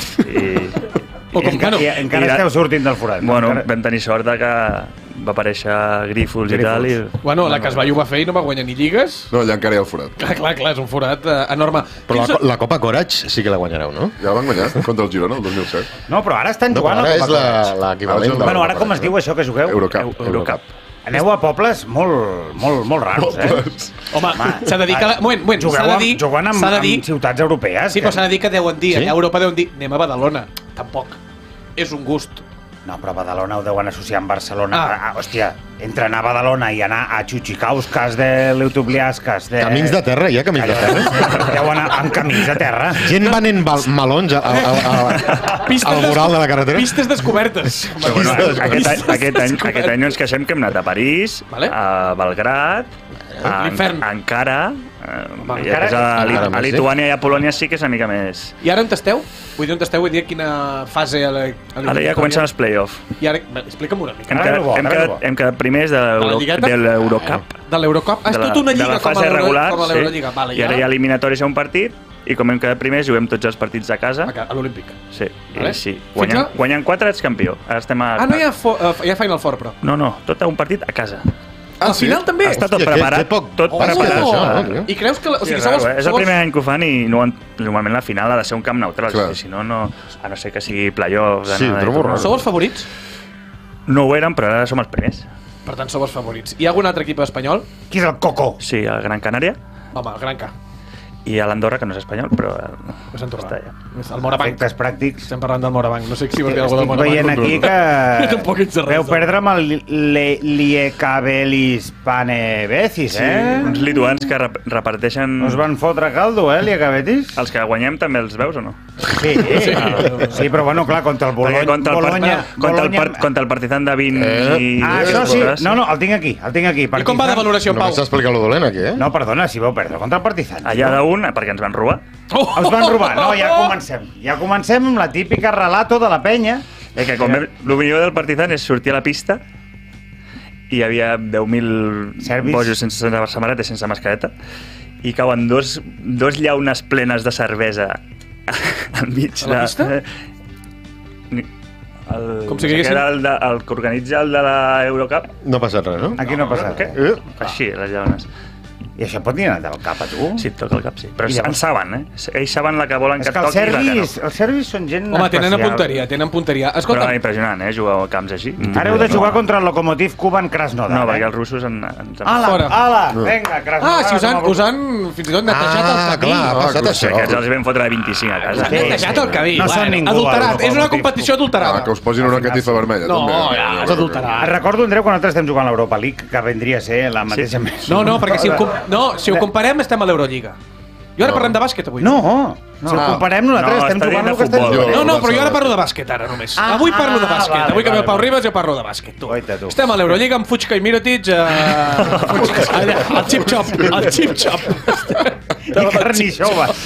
I, O com que no. I encara I la- esteu sortint del forat. no? bueno, Encara- vam tenir sort de que va aparèixer Grífols i tal. I... Bueno, la Casballo ho va fer i no va guanyar ni lligues. No, allà encara hi ha el forat. Clar, clar, clar, és un forat eh, enorme. Però la, Quins- la Copa Courage sí que la guanyareu, no? Ja la van guanyar contra el Girona el dos mil set. No, però ara estan No, però jugant ara a és Copa Courage. la- l'equivalent. Ara és de la Bueno, ara Copa com es Courage, diu això que jugueu? Eurocup. Eu- Eurocup. Aneu a pobles molt, molt, molt raros, eh? Home, s'ha de dir que... La... Moment, moment, s'ha Jugueu de amb, dir... jugant amb, s'ha de dir... amb ciutats europees. Sí, però s'ha de dir que deuen dir, Sí? allà a Europa deuen dir, anem a Badalona. Tampoc. És un gust. No, però a Badalona ho deuen associar amb Barcelona. Ah. Ah. Hòstia, entre anar a Badalona i anar a Xuxicauskas de Leutobliaskas de... Camins de terra, hi ha camins de terra? Deu anar amb camins de terra. Gent venent bal- melons al, al, al, al voral de la carretera? Pistes descobertes. Però, bueno, Pistes aquest, any, aquest, any, descobertes. aquest any no ens queixem que hem anat a París, Vale. a Belgrat, a, L'infern. a Ankara, eh, Home, i Ankara- després a, Li- Encara a més, sí. Lituània i a Polònia sí que és una mica més... I ara on esteu? Vull dir, on esteu? Vull dir, quina fase a la... A la Ara ja comencen els play-off. I ara... bé, Explica'm una mica. Hem, Ara quedat, ve bo, hem, ara ve quedat, bo. hem quedat primers de l'Euro- lligueta? de l'Eurocup. De l'Eurocup? Ah, és de la- tota una de lliga la com a fase l'Euro- regular, com a sí. l'Eurolliga. Vale, I ara hi ha eliminatòries a un partit i com hem quedat primers juguem tots els partits a casa. a a l'Olímpic. Sí, Vale. i sí. Fins Guanyant, a- guanyant quatre ets campió. Ara estem a... Ah, no hi ha, fo uh, hi ha Final Four, però. No, no, tot a un partit a casa. Ah, Al final també? Està tot Hòstia, que- preparat, que poc- tot Oh, preparat. això, no, tio? I creus que... La, o Sí, sigui, és, sou, raro, eh? és el sou, primer any que ho fan i no, han- normalment la final ha de ser un camp neutral. Clar. O sigui, si no, no, a no ser que sigui playoff. Sí, ho trobo raro. sou els favorits? No ho eren, però ara som els primers. Per tant, sou els favorits. Hi ha algun altre equip espanyol? Qui és el Coco? Sí, el Gran Canària Home, el Gran K. i a l'Andorra, que no és espanyol, però És Andorra. està allà. El Morabanc. Efectes pràctics. Estem parlant del Morabanc. No sé si vols dir alguna cosa del Estic Morabanc. veient aquí Jo que tampoc ets de res, veu no. perdre amb el Le- Liekabelis Panevecis, eh? Uns lituans que rep reparteixen... Us van fotre caldo, eh, Liekabelis? Els que guanyem també els veus o no? Sí, sí, sí, però bueno, clar, contra el Bologna... Perquè contra el, Bologna, part, contra, el part, contra el Partizan de vint Eh. i... Ah, això sí. No, no, el tinc aquí, el tinc aquí. I com va de valoració, Pau? Només s'explica lo dolent, aquí, eh? No, perdona, si vau perdre contra el Partizan. Allà d'un, perquè ens van robar. Oh! Els van robar. No, ja comencem. Ja comencem amb la típica relato de la penya. Eh, que com vam, el millor del Partizan és sortir a la pista i hi havia deu mil Serbis. bojos sense samarreta i sense mascareta i cauen dos, dos llaunes plenes de cervesa al mig A la de... pista? Ni- El, Com si diguéssim- que era el, de, el que organitza el de la Eurocup. No ha passat res, no? Aquí no ha passat. Què? Eh? Així, les llaunes. I això pot dir del cap a tu? Sí, et toca el cap, sí. Però I llavors- en saben, eh? Ells saben la que volen És que que et els toqui i la que no. serbis, els serbis són gent Home, tenen especial. punteria, tenen punteria. Escolta, Però impressionant, eh? Jugar a camps així. Ara heu de jugar contra el Lokomotiv Kuban Krasnodar, No, perquè eh? els russos en, ens han... Ala, Fora. ala, vinga, Krasnodar. ah, si us han, com a us han fins i tot netejat el Ah, camí. clar, ha passat Ah, això. Aquests els vam fotre de vint-i-cinc a casa. Us han netejat el camí. No són ningú, Adulterat, el és una Lokomotiv. competició adulterada. Ah, que us posin una catifa vermella, No, també. ja, és adulterat. Recordo, Andreu, quan nosaltres estem jugant a l'Europa League, que vendria a ser la mateixa... Sí. No, no, perquè si ho, com- no, si ho comparem estem a l'Eurolliga. I ara No. parlem de bàsquet avui. No, no. Si ho Ah. comparem, nosaltres No, estem està jugant dient el de que estem futbol. jugant. No, no, Barça però jo ara de parlo de bàsquet, ara només. Ah, Avui parlo de ah, bàsquet. vale, Avui que vale, ve Pau vale. Ribas jo parlo de bàsquet, tu. Guaita, tu. Estem a l'Eurolliga amb Fuchka i Mirotic, eh, allà, al xip-xop, al xip-xop. I Carnixova.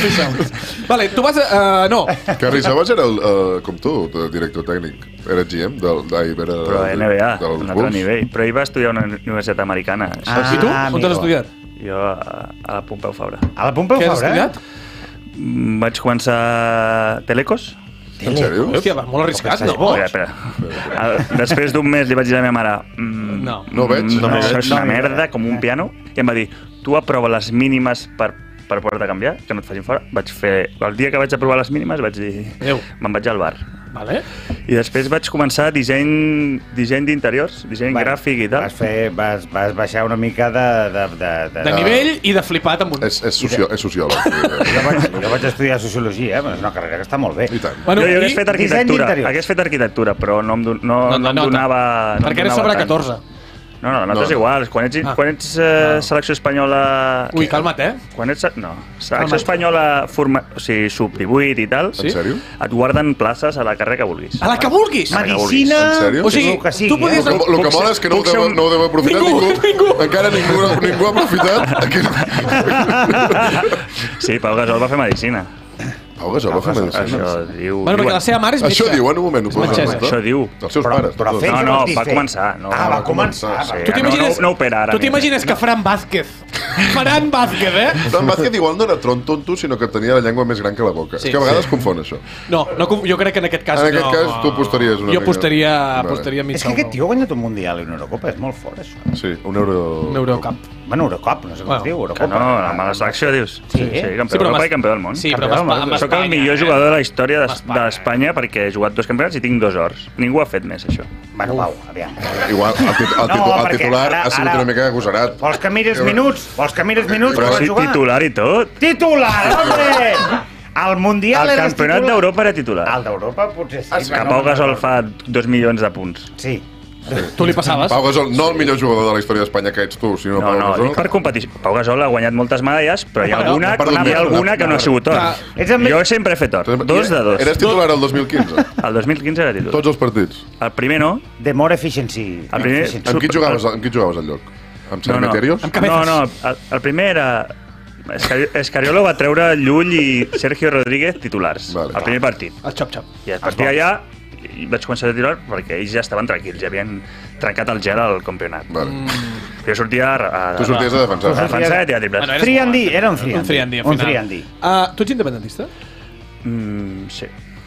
Vale, tu vas a... Uh, no, Carrizoves era, el, uh, com tu, de director tècnic. Era G M del... Ai, era, Però N B A, dels un altre Bulls. nivell. Però ell va estudiar a una universitat americana. Ah, i tu? amigo. On t'has estudiat? Jo a, a la Pompeu Fabra. A la Pompeu Què has Fabra, estudiat? Mm, Vaig començar Telecos. En sèrio? Hòstia, va, molt arriscat, no? Espera, espera. A- Després d'un mes li vaig dir a la meva mare mm, No. No veig, mm, no veig. això és No una m'hi merda, veig. com un piano. I em va dir, tu aprova les mínimes per, per poder-te canviar, que no et facin fora. Vaig fer... El dia que vaig aprovar les mínimes vaig dir... Adéu. Me'n vaig al bar. Vale. I després vaig començar disseny, disseny d'interiors, disseny Bueno, gràfic i tal. Vas, fer, vas, vas baixar una mica de... De, de, de, De nivell i de flipat amb un... És, és, socio, és sociòleg. Jo vaig, jo vaig estudiar Sociologia, eh? però és una carrera que està molt bé. I tant. Bueno, jo, jo hagués i- fet disseny arquitectura, d'interiors. hagués fet arquitectura, però no em, don- no, No, no, no, em no, donava... No perquè em eres donava sobre tant. catorze. No, no, no, No, no, és no. igual. Quan ets, Ah. quan ets eh, selecció espanyola... Ui, calma't, eh? Quan ets... No, selecció Calma't. espanyola, forma, o sigui, sub divuit i tal, Sí? En sèrio? et guarden places a la carrera que vulguis. A la que vulguis! Medicina... En sèrio? O sigui, el que sigui, tu podies... El que, el que Puc mola ser- és que no ho puc ser deu, un- no ho deu aprofitar Ningú, ningú. ningú. Encara ningú, ningú ha aprofitat. Aquest... Sí, Pau Gasol va fer medicina. Pau Gasol va fer medicina. Això diu... Bueno, perquè diuen. la seva mare és Això metge. diu, en un moment, ho posa metgessa. en compte. Això diu. Els seus Però, pares. però tots. fer No, què no, vols dir va fer? començar, no, ah, va va començar. començar, vale. Tu t'imagines... no, no opera ara Tu ni t'imagines que Fran Vázquez... Fran Vázquez, eh? Però en bàsquet igual no era tron tonto, sinó que tenia la llengua més gran que la boca. Sí, és que a vegades sí. confon això. No, no, conf- jo crec que en aquest cas En aquest no. cas tu apostaries una Jo mica. apostaria, Vale. apostaria mig És que aquest tio ha guanyat un Mundial i una Eurocopa, és molt fort, això. Sí, un euro... Un Eurocup. Bueno, Eurocop, no sé com Bueno, es diu, Que Eurocopa. no, la mala selecció, dius. Sí, sí, eh? campió Sí, però d'Europa amb i campió del món. Sí, però Campió amb, del Espa- amb món. Soc el Espanya, millor eh? jugador de la història Amb d'Es- Espanya. d'Espanya perquè he jugat dos campionats i tinc dos ors. Ningú ha fet més, això. Bueno, Pau, aviam. Igual, el, tit el, No, titu el perquè titular ara- ha sigut ara- una mica agosarat. Vols que mires minuts? Vols que mires minuts? Però que Sí, vas jugar? titular i tot. Titular, hombre! Al Mundial El eres campionat titular. d'Europa era titular. El d'Europa potser sí. sí, Que però Pau no- Gasol fa dos milions de punts. Sí. Tu li passaves? Pau Gasol, no el millor jugador de la història d'Espanya que ets tu, sinó No, Pau no, Gasol. dic per competició. Pau Gasol ha guanyat moltes medalles, però hi ha Bueno, alguna, ha perdut hi ha més, alguna n'ha- que no ha sigut or. Ah, ets amb- Jo sempre he fet or. Dos de dos. Eres titular el dos mil quinze. El dos mil quinze era titular. Tots els partits. El primer no. The more efficiency. El primer- Efficiency. Amb qui jugaves, amb qui jugaves al lloc? Amb No, no. Ceremeterios? Amb cabezas. No, no, el, el primer era... Escari- Escariolo va treure Llull i Sergio Rodríguez titulars. Vale. El primer partit. El xop-xop. I a partir d'allà i vaig començar a titular perquè ells ja estaven tranquils, ja havien trencat el gel al campionat. Vale. Jo sortia a, a, Tu sorties a defensar. a defensar i a tirar triples. Bueno, eres three and D, molt- era un three and Un three and D, D. al Un final. three and D. Uh, tu ets independentista? Mm, sí.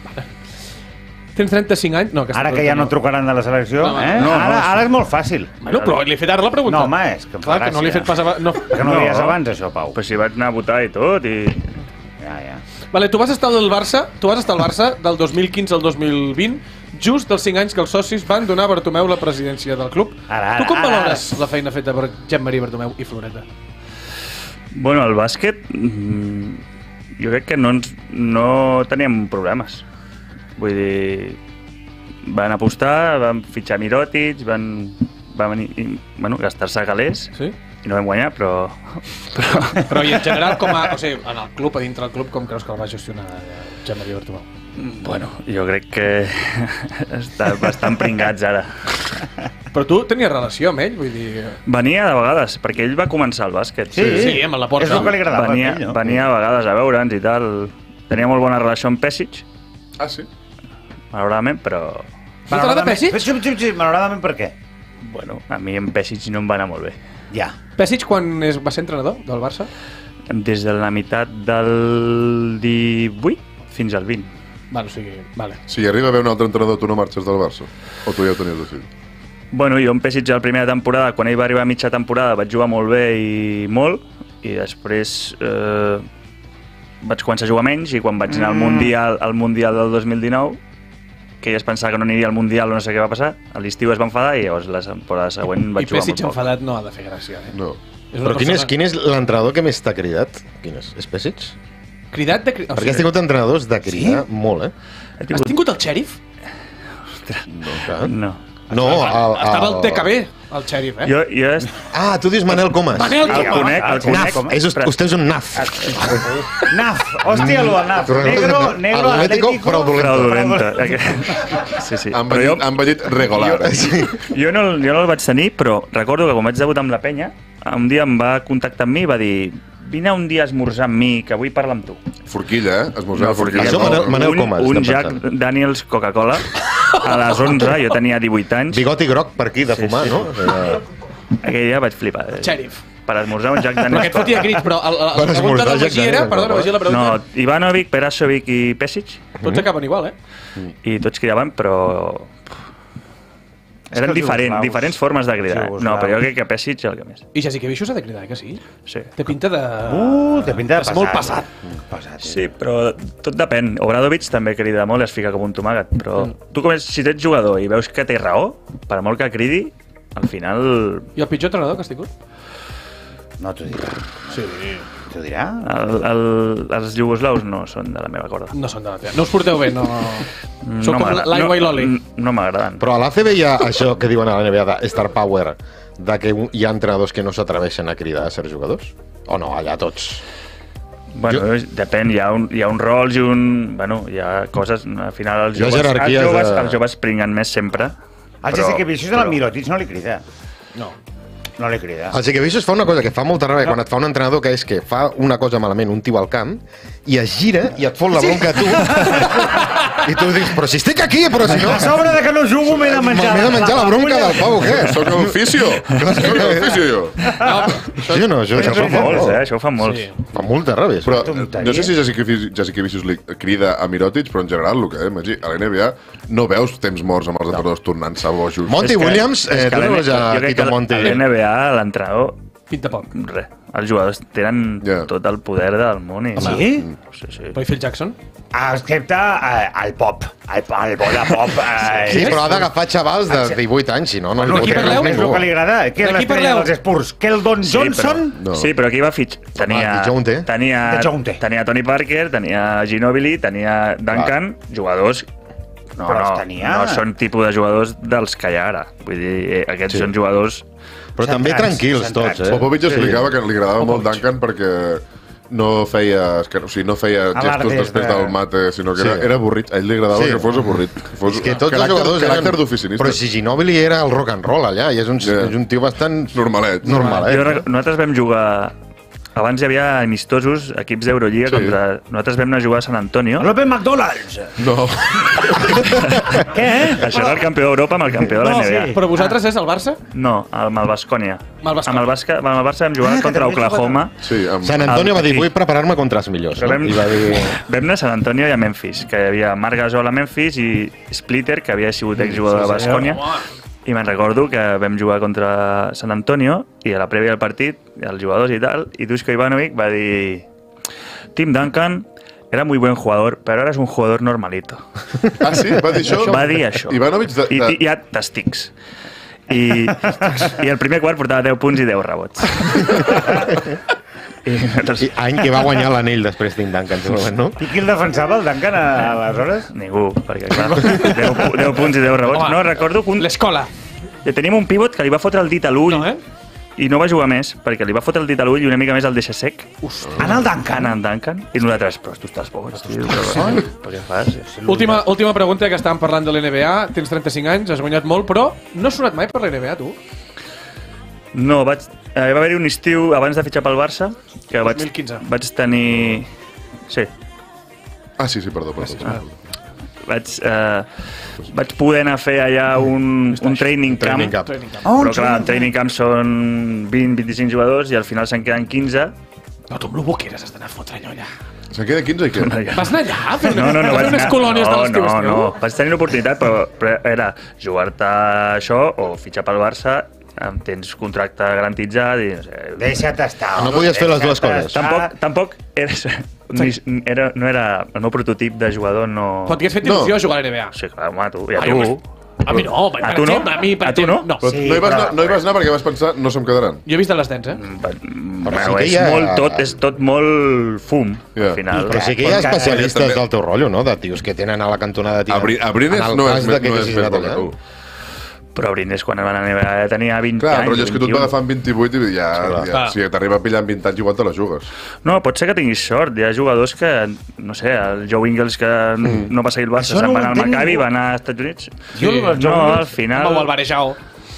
Tens trenta-cinc anys? No, aquesta Ara que pregunta ja no trucaran de la selecció, No, eh? no, no, ara, sí. ara és molt fàcil. Bueno, però li he fet ara la pregunta. No, home, és que em fa Clar, que no li he gràcia. fet pas abans... No. Que no ho No. deies abans, això, Pau. Pues si vaig anar a votar i tot, i... Ja, ja. Vale, tu vas estar al Barça, tu vas estar al Barça del dos mil quinze al dos mil vint, just dels cinc anys que els socis van donar a Bartomeu la presidència del club. Ara, ara, tu com ara, valores la feina feta per Jean-Marie Bartomeu i Floreta? Bueno, el bàsquet... mm, jo crec que no, ens, no teníem problemes. Vull dir... Van apostar, van fitxar Mirotic, van, van venir, i, bueno, gastar-se galers, Sí? i no vam guanyar, però... però Però i en general, com a, o sigui, en el club, a dintre del club, com creus que el va gestionar eh, Jean-Marie Bartomeu? bueno, jo crec que està bastant pringats ara. Però tu tenies relació amb ell, vull dir... Venia de vegades, perquè ell va començar el bàsquet. Sí, Sí, amb la porta. És el que li agradava Venia, a ell, no? venia a vegades a veure'ns i tal. Tenia molt bona relació amb Pesic, Ah, sí? malauradament, però... No t'agrada Pesic? Sí, sí, sí, malauradament per què? Bueno, a mi amb Pesic no em va anar molt bé. Ja. Pesic quan es, va ser entrenador del Barça? Des de la meitat del divuit fins al vint. Vale, o sigui, vale. Si hi arriba a haver un altre entrenador, tu no marxes del Barça? O tu ja ho tenies decidit? Bueno, jo en Pesic a la primera temporada, quan ell va arribar a mitja temporada, vaig jugar molt bé i molt, i després eh, vaig començar a jugar menys, i quan vaig anar al Mundial, al Mundial del dos mil dinou, que ell es pensava que no aniria al Mundial o no sé què va passar, a l'estiu es va enfadar i llavors la temporada següent vaig I jugar Pesic molt poc. enfadat no ha de fer gràcia, eh? No. És una Però quin és, persona- quin és l'entrenador que més t'ha cridat? Quin és? És Pesic? Cridat de... cri- o Perquè has sigui, tingut entrenadors de cridar molt, eh? He Has tingut... tingut el xèrif? Clar. No. No, el, Estava al T K B, el xèrif, eh? Jo, jo est... Ah, tu dius Manel Comas. Manel el Comas. conec, el Naf, conec. és, vostè és un naf. Naf, hòstia, lo del Naf. Negro, negro, Atlético, atlético... Fraudulenta. Sí, sí. Han Però jo, vellit, han vellit regular. eh? Sí. jo, no, el- jo no el vaig tenir, però recordo que quan vaig debutar amb la penya, un dia em va contactar amb mi i va dir vine un dia a esmorzar amb mi, que vull parlar amb tu. Forquilla, eh? Esmorzar no, forquilla. Això, Manel- Manel un, Comas, un estem Jack pensant. Daniels Coca-Cola a les onze, jo tenia divuit anys. Bigoti groc per aquí, de fumar, sí. no? Eh, Aquell dia vaig flipar. Xèrif. Per esmorzar un Jack Però Daniels aquest fotia crits, però el, el, Per la pregunta esmorzar del Jack Magí era... Daniels, Perdona, no? Magí, la pregunta... No, Ivanovic, Perasovic i Pesic, Tots acaben igual, eh? i tots cridaven, però... Eren els diferents, iugoslaus. diferents formes de cridar. Els No, però jo iugoslaus. crec que Pesic és el que més. I Jasikevičius ha de cridar, eh, que sí? Sí. Té pinta de... Uh, té pinta de ser molt passat. Passat, sí. Sí, però tot depèn. Obradovic també crida molt i es fica com un tomàquet, però tu com és, si ets jugador i veus que té raó, per molt que cridi, al final I el pitjor entrenador que has tingut? No t'ho dirà. Sí. T'ho dirà? el, el, els iugoslaus no són de la meva corda. No són de la teva. No us porteu bé, no... Sou no com m'agrada- l'aigua no, i l'oli. No m'agraden. Però a l'A C B hi ha això que diuen a la N B A de Star Power, de que hi ha entrenadors que no s'atreveixen a cridar a ser jugadors? O no, allà tots? Bueno, jo... depèn, hi ha, un, hi ha uns rols i un... Bueno, hi ha coses... Al final els Hi ha joves, els jerarquies joves, de- els joves pringuen més sempre. El Jasikevičius de la Mirotic no li crida. No. No li crida. El Jasikevičius fa una cosa que fa molta ràbia quan et fa un entrenador, que és que fa una cosa malament un tio al camp i es gira i et fot la bronca a tu. I tu dius, però si estic aquí, però si no... A sobre de que no jugo m'he de menjar... M'he de menjar la bronca del pavo, què? Soc l'oficio. Soc l'oficio, jo. Sí o no? Això, això Això ho fa fan molts, molt. eh? Això ho fan molts. Sí. Fa molta ràbia. Però Però... no sé si Jasikevičius li crida a Mirotic, però en general, el que eh, Magí, a la N B A no veus temps morts amb els entrenadors tornant-se bojos. Monty És que- Williams, és eh, que tu a no l'N- veus a jo crec Tito que Monty. A l'N B A, l'entrenador, Pinta poc. res. Els jugadors tenen Ja. tot el poder del món. I... Sí? Sí, sí. Però i Phil Jackson? Excepte eh, el pop. El, el bo de pop. Eh, Sí, però ha d'agafar xavals de divuit anys, si no, no No, li aquí pot parleu, treure és el ningú. que li agrada. Què és De qui l'estrella parleu? dels Spurs? Keldon Johnson? Però, No. sí, però aquí va fitx... Tenia, de Jonte. tenia, De Jonte. tenia Tony Parker, tenia Ginobili, tenia Duncan, jugadors... No, Però no, els tenia. no són tipus de jugadors dels que hi ha ara. Vull dir, eh, aquests Sí. són jugadors... Però també Centrats, tranquils centrats. tots, eh? Popovic explicava que li agradava molt Duncan perquè no feia, es que, o sigui, no feia gestos Alardes després de- del mate, sinó que Sí. era, era avorrit. A ell li agradava Sí. que fos avorrit. Que fos És que tots els caràcter, jugadors caràcter eren... d'oficinista. Però si Ginobili era el rock and roll allà, i és un, Ja. és un tio bastant Normalet. normal, Jo, eh? rec- nosaltres vam jugar... Abans hi havia amistosos, equips d'Eurolliga, Sí. contra... Nosaltres vam anar a jugar a San Antonio. L'Open McDonald's. No. Què? Això era el campió d'Europa amb el campió de la No, N B A. sí. Però vosaltres és el Barça? No, amb el Bascònia. Amb el Baskonia. Amb el, Basca, amb el Barça vam jugar Ah, que contra també has Oklahoma. Sí, amb... Sant Antonio va dir, Aquí. vull preparar-me contra els millors. Però No? vam, I va dir... vam anar a San Antonio i a Memphis, que hi havia Marc Gasol a Memphis i Splitter, que havia sigut exjugador de Bascònia. I me'n recordo que vam jugar contra San Antonio i a la prèvia del partit, els jugadors i tal, i Duško Ivanovic va dir Tim Duncan era muy buen jugador, pero ahora es un jugador normalito. Ah, sí? Va dir això? Va dir això. Ivanovic de... I, de... i ja t'estics. I, I el primer quart portava deu punts i deu rebots. I, I any que va guanyar l'anell després Tim Duncan, segurament, no? I qui el defensava, el Duncan, a- aleshores? ningú, perquè clar, deu punts i deu rebots. Home, no, recordo que un, L'escola. ja teníem un pivot que li va fotre el dit a l'ull No, eh? i no va jugar més, perquè li va fotre el dit a l'ull i una mica més el deixa sec. En el Duncan. En en Duncan. I nosaltres, però tu estàs boig, tio. Però, però què fas? Última, última pregunta, que estàvem parlant de l'N B A. Tens trenta-cinc anys, has guanyat molt, però no has sonat mai per l'N B A, tu? No, vaig, eh, va haver-hi un estiu abans de fitxar pel Barça que vaig, dos mil quinze. vaig tenir... Sí, Ah, sí, sí, perdó, perdó. Ah. vaig, eh, vaig poder anar a fer allà un, un training camp. Training camp. Training camp. Oh, Però clar, el training camp són vint a vint-i-cinc jugadors i al final se'n queden quinze. No, tu amb lo boqueres has d'anar a fotre allò allà. Se'n queda quinze i què? Vas anar allà a fer, No, no, no, a fer vaig unes anar- colònies de no, l'estiu? no, estiu? no, vaig tenir l'oportunitat, però, però era jugar-te això o fitxar pel Barça, em tens contracte garantitzat i no sé... Deixa't estar. No podies fer les dues Deixa't coses. estar. Tampoc, tampoc era, ni, era, no era el meu prototip de jugador, no... Però t'hi has fet il·lusió a jugar a la N B A. Sí, clar, home, tu, i a Ah, jo tu. m'he- A mi no, per A tu no? exemple, a mi, per A tu exemple, no? Però Sí, no, hi vas però- anar, no hi vas anar perquè vas pensar no se'm quedaran. Jo he vist a les dents, eh? Bueno, sí que és, hi ha- molt, tot, és tot molt fum, Ja. al final. Però sí que hi ha Encara- especialistes també- del teu rotllo, no? De tios que tenen a la cantonada tirant. Abri, Abrines En el no cas és, de que no és haguessis més anat bo que allà. tu. Però Brines, quan va anar a N B A, tenia vint Clar, anys, però és que tu et va vint i u. agafar amb vint-i-vuit i ja, ja Clar. si t'arriba a pillar amb vint anys igual te la jugues. No, pot ser que tinguis sort. Hi ha jugadors que, no sé, el Joe Ingles que mm. no va seguir el Barça, Això no se'n va ho anar al entenc Maccabi, ningú. va anar als Estats Units. Jo, el Joe no, Ingles- al final... Amb el Barejao.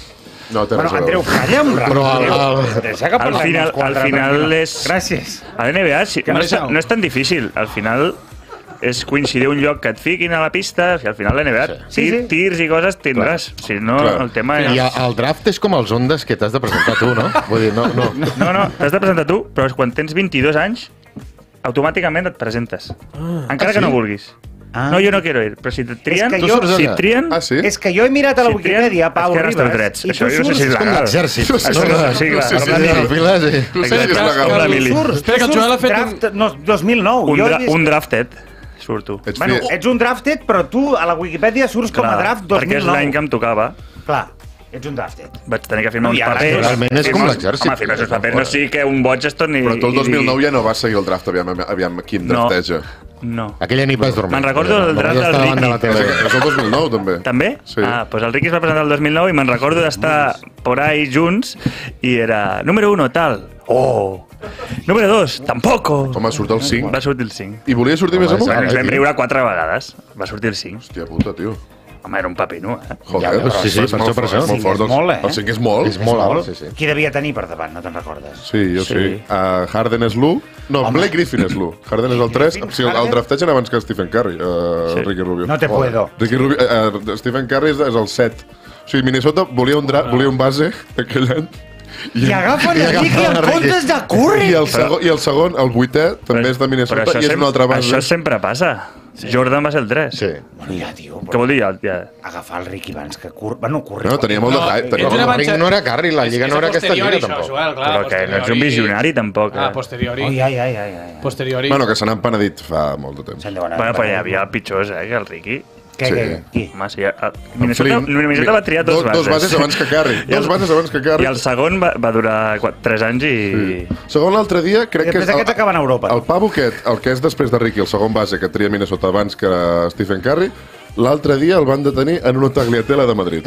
No, té Bueno, res a Andreu, veure. calla un rato. Però el- el- Deixa que Al parlem final, els quatre, al final tranquil·la. és... Gràcies. A la N B A sí, Que no, és, marxeu. no és tan difícil. Al final és coincidir un lloc que et fiquin a la pista, i al final la N B A Sí, tir, sí. tirs i coses tindràs. Si no, Clar. el tema és... I el, el draft és com els ondes que t'has de presentar tu, no? Vull dir, no, no. No, no, t'has de presentar tu, però quan tens vint-i-dos anys, automàticament et presentes. Encara Ah, que no sí? vulguis. Ah. No, jo no quiero ir, però si et trien, És que Tu jo- surts si allà? et trien, Ah, sí? És que jo he mirat a la si et trien, Wikipedia, Pau és que eres teus Ribas, drets. i Això tu jo no sé si és surts... És com legal. l'exèrcit. No sé si Això és no, legal. sí, clar, No sé amb si la és mili. legal. Files i... No sé si és Exacte. legal. Amb la mili. Surts, Espera, que el tu Joel ha surts fet un- draft, no, dos mil nou. Un, Jo he dra vist- un drafted, surto. Ets Bueno, fi- ets un drafted, però tu a la Wikipedia surts com a draft dos perquè mil és nou. l'any que em tocava. Clar, ets un drafted. Vaig tenir que firmar No, uns i ara, papers. realment és com Firmar- l'exèrcit. Home, firmar uns papers no sigui que un boig es torni... Però tu el dos mil nou i- ja no vas seguir el draft, aviam, aviam qui em No. drafteja. No. Aquella nit vas dormir. Me'n recordo del Només draft del estava davant de la Ricky. tele. És el dos mil nou, també. També? Sí. Ah, doncs el Ricky es va presentar el dos mil nou i me'n recordo d'estar por ahí junts i era número uno, tal. Oh! Número dos, tampoco. Home, surt el cinc. Va sortir el cinc. I volia sortir més Home, amunt? és Ens vam tio. riure quatre vegades. Va sortir el cinc. Hòstia puta, tio. Home, era un papino, eh? Joder, Ja veus, sí, sí, és per molt això, per fort, això. és molt Sí, fort. és el- molt, eh? El cinc és molt. És molt alt, sí, sí. Qui devia tenir per davant, no te'n recordes? Sí, jo sí. Sí. Uh, Harden és l'u. No, Home. Blake Griffin és l'u. Harden és el tres. Griffin, Sí, el, el Harden? draftegen abans que Stephen Curry, uh, Sí. Ricky Rubio. No te puedo. Ricky Rubio, uh, Stephen Curry és, és el set. O sigui, Minnesota volia un, dra volia un base aquell any. I agafen I el Ricky agafen en el Ricky. comptes de Curry. I el, segon, I el segon, el vuitè, també és de Minnesota Però això i és sem- una altra base. Això sempre passa. Jordan va ser el tres. Sí. Bueno, ja, tio, Què vol dir? Ja, ja. agafar el Ricky abans que Curry... Bueno, Curry... No, tenia molt de hype. ets Tenia una molt de banxa- El ring no era Curry, la lliga És- no és era aquesta posteriori, lliga, això, tampoc. Joel, clar, Però que no ets un posteriori. visionari, tampoc. Ah, Eh? posteriori. Ai, ai, ai, ai, ai. Posteriori. Bueno, que se n'han penedit fa molt de temps. Se'n deuen Bueno, anar- però hi havia pitjors, eh, que el Ricky. Què, Sí. què? Qui? Home, sí, a- Minnesota, Flynn. Minnesota va triar dos, Dos- dos bases abans que Curry. I el- Dos bases abans que Curry. I el segon va, va durar quatre, tres anys i... Sí. Segon l'altre dia, crec I que... després aquests acaben a Europa. El pavo aquest, el que és després de Ricky, el segon base que tria Minnesota abans que Stephen Curry, l'altre dia el van detenir en una tagliatella de Madrid.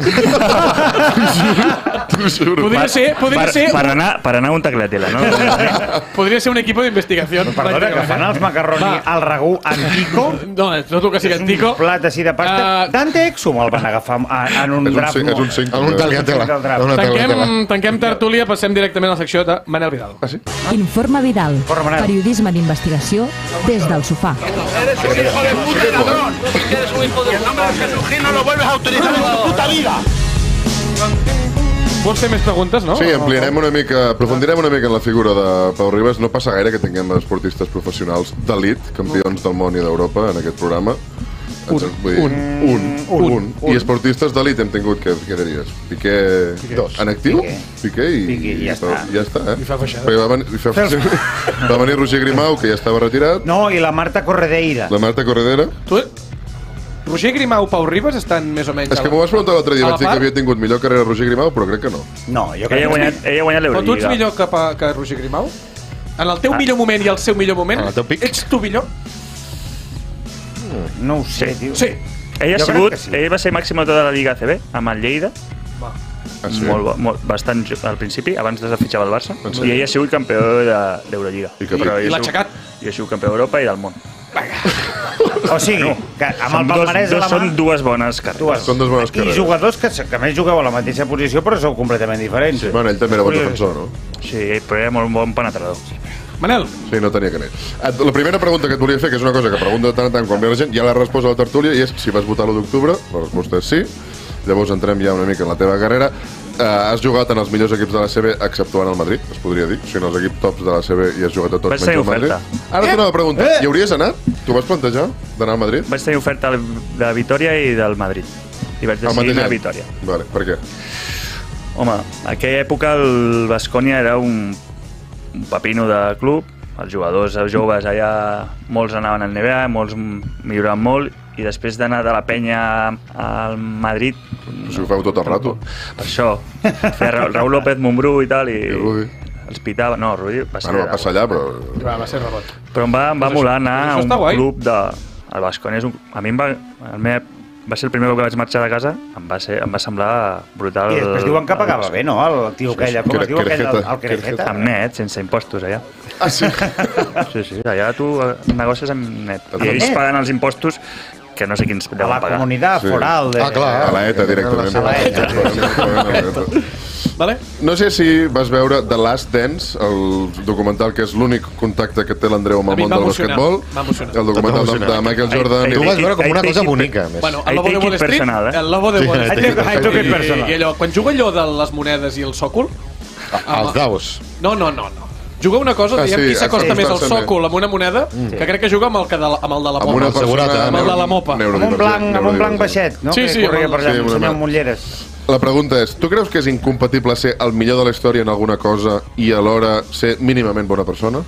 T'ho juro. Podria ser, podria per, ser, per, anar, per anar a un taclatela, no? podria ser un equip d'investigació. Perdona, que fan els macarroni Va. al ragú antico. No, no tu que sigui antico. Un plat així de pasta. Uh, Dante Exum el van agafar a- en un És un draft. cinc, és un molt- cinc. En un tagliatella. Del draft. En una tagliatella. Tanquem, tanquem tertúlia, passem directament a la secció de Manel Vidal. Ah, sí? Informe Vidal. Corre, Manel. Periodisme d'investigació des del sofà. Eres un hijo de puta y ladrón. Eres un hijo de El nombre de Jesucristo no lo vuelves a utilizar en tu puta vida. Vols fer més preguntes, no? Sí, ampliarem una mica, aprofundirem una mica en la figura de Pau Ribas. No passa gaire que tinguem esportistes professionals d'elit, campions del món i d'Europa en aquest programa. Un, vull dir, un, un, un, un. I esportistes d'elit hem tingut, què, què diries? Piqué, Dos. en actiu? Piqué. Piqué i, Piqué, i ja però, està. ja està, eh? I fa feixada. Perquè va, venir, i fa feixada. Va venir Roger Grimau, que ja estava retirat, No, i la Marta Corredeira. la Marta Corredera. Tu, Roger Grimau, Pau Ribas estan més o menys... És a que la- m'ho vas preguntar l'altre dia, a la vaig dir que part? havia tingut millor carrera Roger Grimau, però crec que no. No, jo Ella crec ha que... guanyat, ella ha guanyat Però tu ets l'Eurolliga. millor que, pa- que Roger Grimau? En el teu Ah. millor moment i el seu millor moment? En el teu pic? Ets tu millor? No ho sé, tio. Sí. Ella, ha Jo crec sigut, que sí. ella va ser màxima tota la Lliga A C B, amb el Lleida, Ah, sí? molt, bo- molt, bastant jo- al principi, abans de fitxar pel Barça, En i sèrio? ella ha sigut campió de- d'Eurolliga. I que- Però I- ella i l'ha ha sigut- aixecat? I ha sigut campió d'Europa i del món. O sigui, que amb Són el dos, palmarès a dos, la mà... són dues bones carreres. Dues. Són dos bones I carreres. jugadors que, que a més jugueu a la mateixa posició però sou completament diferents. Sí. Bueno, ell també era bon Curiós. defensor, no? Sí, però era molt bon penetrador. Manel, Sí, no tenia canet. Et- La primera pregunta que et volia fer, que és una cosa que pregunto de tant en tant quan ve la gent, ja la resposta a la tertúlia, i és si vas votar l'u d'octubre, la resposta és sí. Llavors entrem ja una mica en la teva carrera. Uh, has jugat en els millors equips de la C B, exceptuant el Madrid, es podria dir. O sigui, en els equips tops de la C B i has jugat a tots menys el Madrid. Ara t'ho anava a preguntar. Eh? Hi hauries anat? T'ho vas plantejar, d'anar al Madrid? Vaig tenir oferta de Vitòria i del Madrid. I vaig decidir anar a Vitòria. Vale, per què? Home, en aquella època el Baskonia era un, un pepino de club. Els jugadors joves allà, molts anaven al N B A, molts milloraven molt, i després d'anar de la penya al Madrid... Si ho feu tot el rato. Per això. Feia Raúl López, Montbrú i tal, i... I Rudi. Els pitava... No, Rudi va ser... Bueno, va passar allà, però... Va, va ser rebot. Però em va, em va molar anar a un club de... El Baskonia és un... A mi em va... El meu... Va ser el primer cop que vaig marxar de casa, em va, ser, em va semblar brutal... I després diuen que pagava bé, no? El tio aquell, com es diu aquell, el Querejeta? Amb net, sense impostos, allà. Ah, sí? Sí, sí, allà tu negocis amb net. I ells paguen els impostos que no sé quins deuen pagar. A la comunitat foral. De... Ah, clar. A la ETA, directament. A la ETA. Vale. No sé si vas veure The Last Dance, el documental que és l'únic contacte que té l'Andreu amb el món del basquetbol. El documental de, de Michael Jordan. Tu vas veure com una cosa bonica. Bueno, el Lobo de Wall Street, el Lobo de Wall Street. I allò, quan juga allò de les monedes i el sòcol... Els daus. No, no, no. Juga una cosa, ah, diguem, sí, qui s'acosta més al sòcol amb una moneda, mm. que crec que juga amb el, que de la, amb el de la mopa. Amb, persona, amb el de la mopa. Amb un blanc, amb un blanc baixet, no? Sí, sí. Que corria per allà, sí, amb senyor Mulleres. La pregunta és, tu creus que és incompatible ser el millor de la història en alguna cosa i alhora ser mínimament bona persona?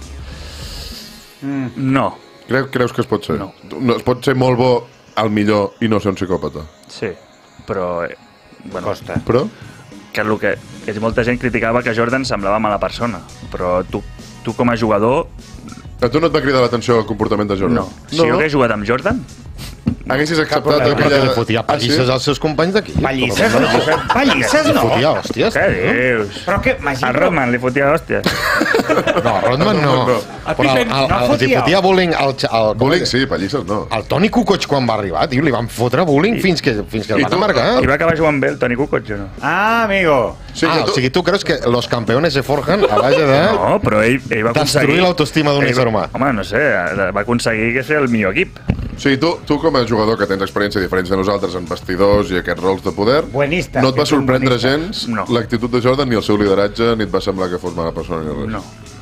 Mm. No. Creu, creus que es pot ser? No. no. Es pot ser molt bo al millor i no ser un psicòpata? Sí, però... Bueno, costa. Però? Que és el que... És molta gent criticava que Jordan semblava mala persona, però tu, tu com a jugador... A tu no et va cridar l'atenció el comportament de Jordan? No. Si no. Jo hagués jugat amb Jordan... Haguessis acceptat aquella... aquella... Però li fotia pallisses ah, sí? als seus companys d'aquí. Pallisses? No. Pallisses, no? Li fotia hòsties. Què dius? Però què? Imagina... A Rodman li fotia hòsties. No, Rodman no. no. Però el, el, el, li fotia bullying... El, el, bullying sí, pallisses no. El Toni Kukoc quan va arribar, tio, li van fotre bullying I, fins que, fins que el van amargar. I va acabar jugant bé el Toni Kukoc, o no? Ah, amigo. Sí, ah, tu... O sigui, tu creus que los campeones se forjan a base de... No, però ell, ell va aconseguir... Destruir l'autoestima d'un ésser humà. Home, no sé, va aconseguir que ser el millor equip. O sigui, tu, tu com a jugador que tens experiència diferent de nosaltres en vestidors i aquests rols de poder, buenista, no et va sorprendre gens no. l'actitud de Jordan ni el seu lideratge, ni et va semblar que fos mala persona ni res? No.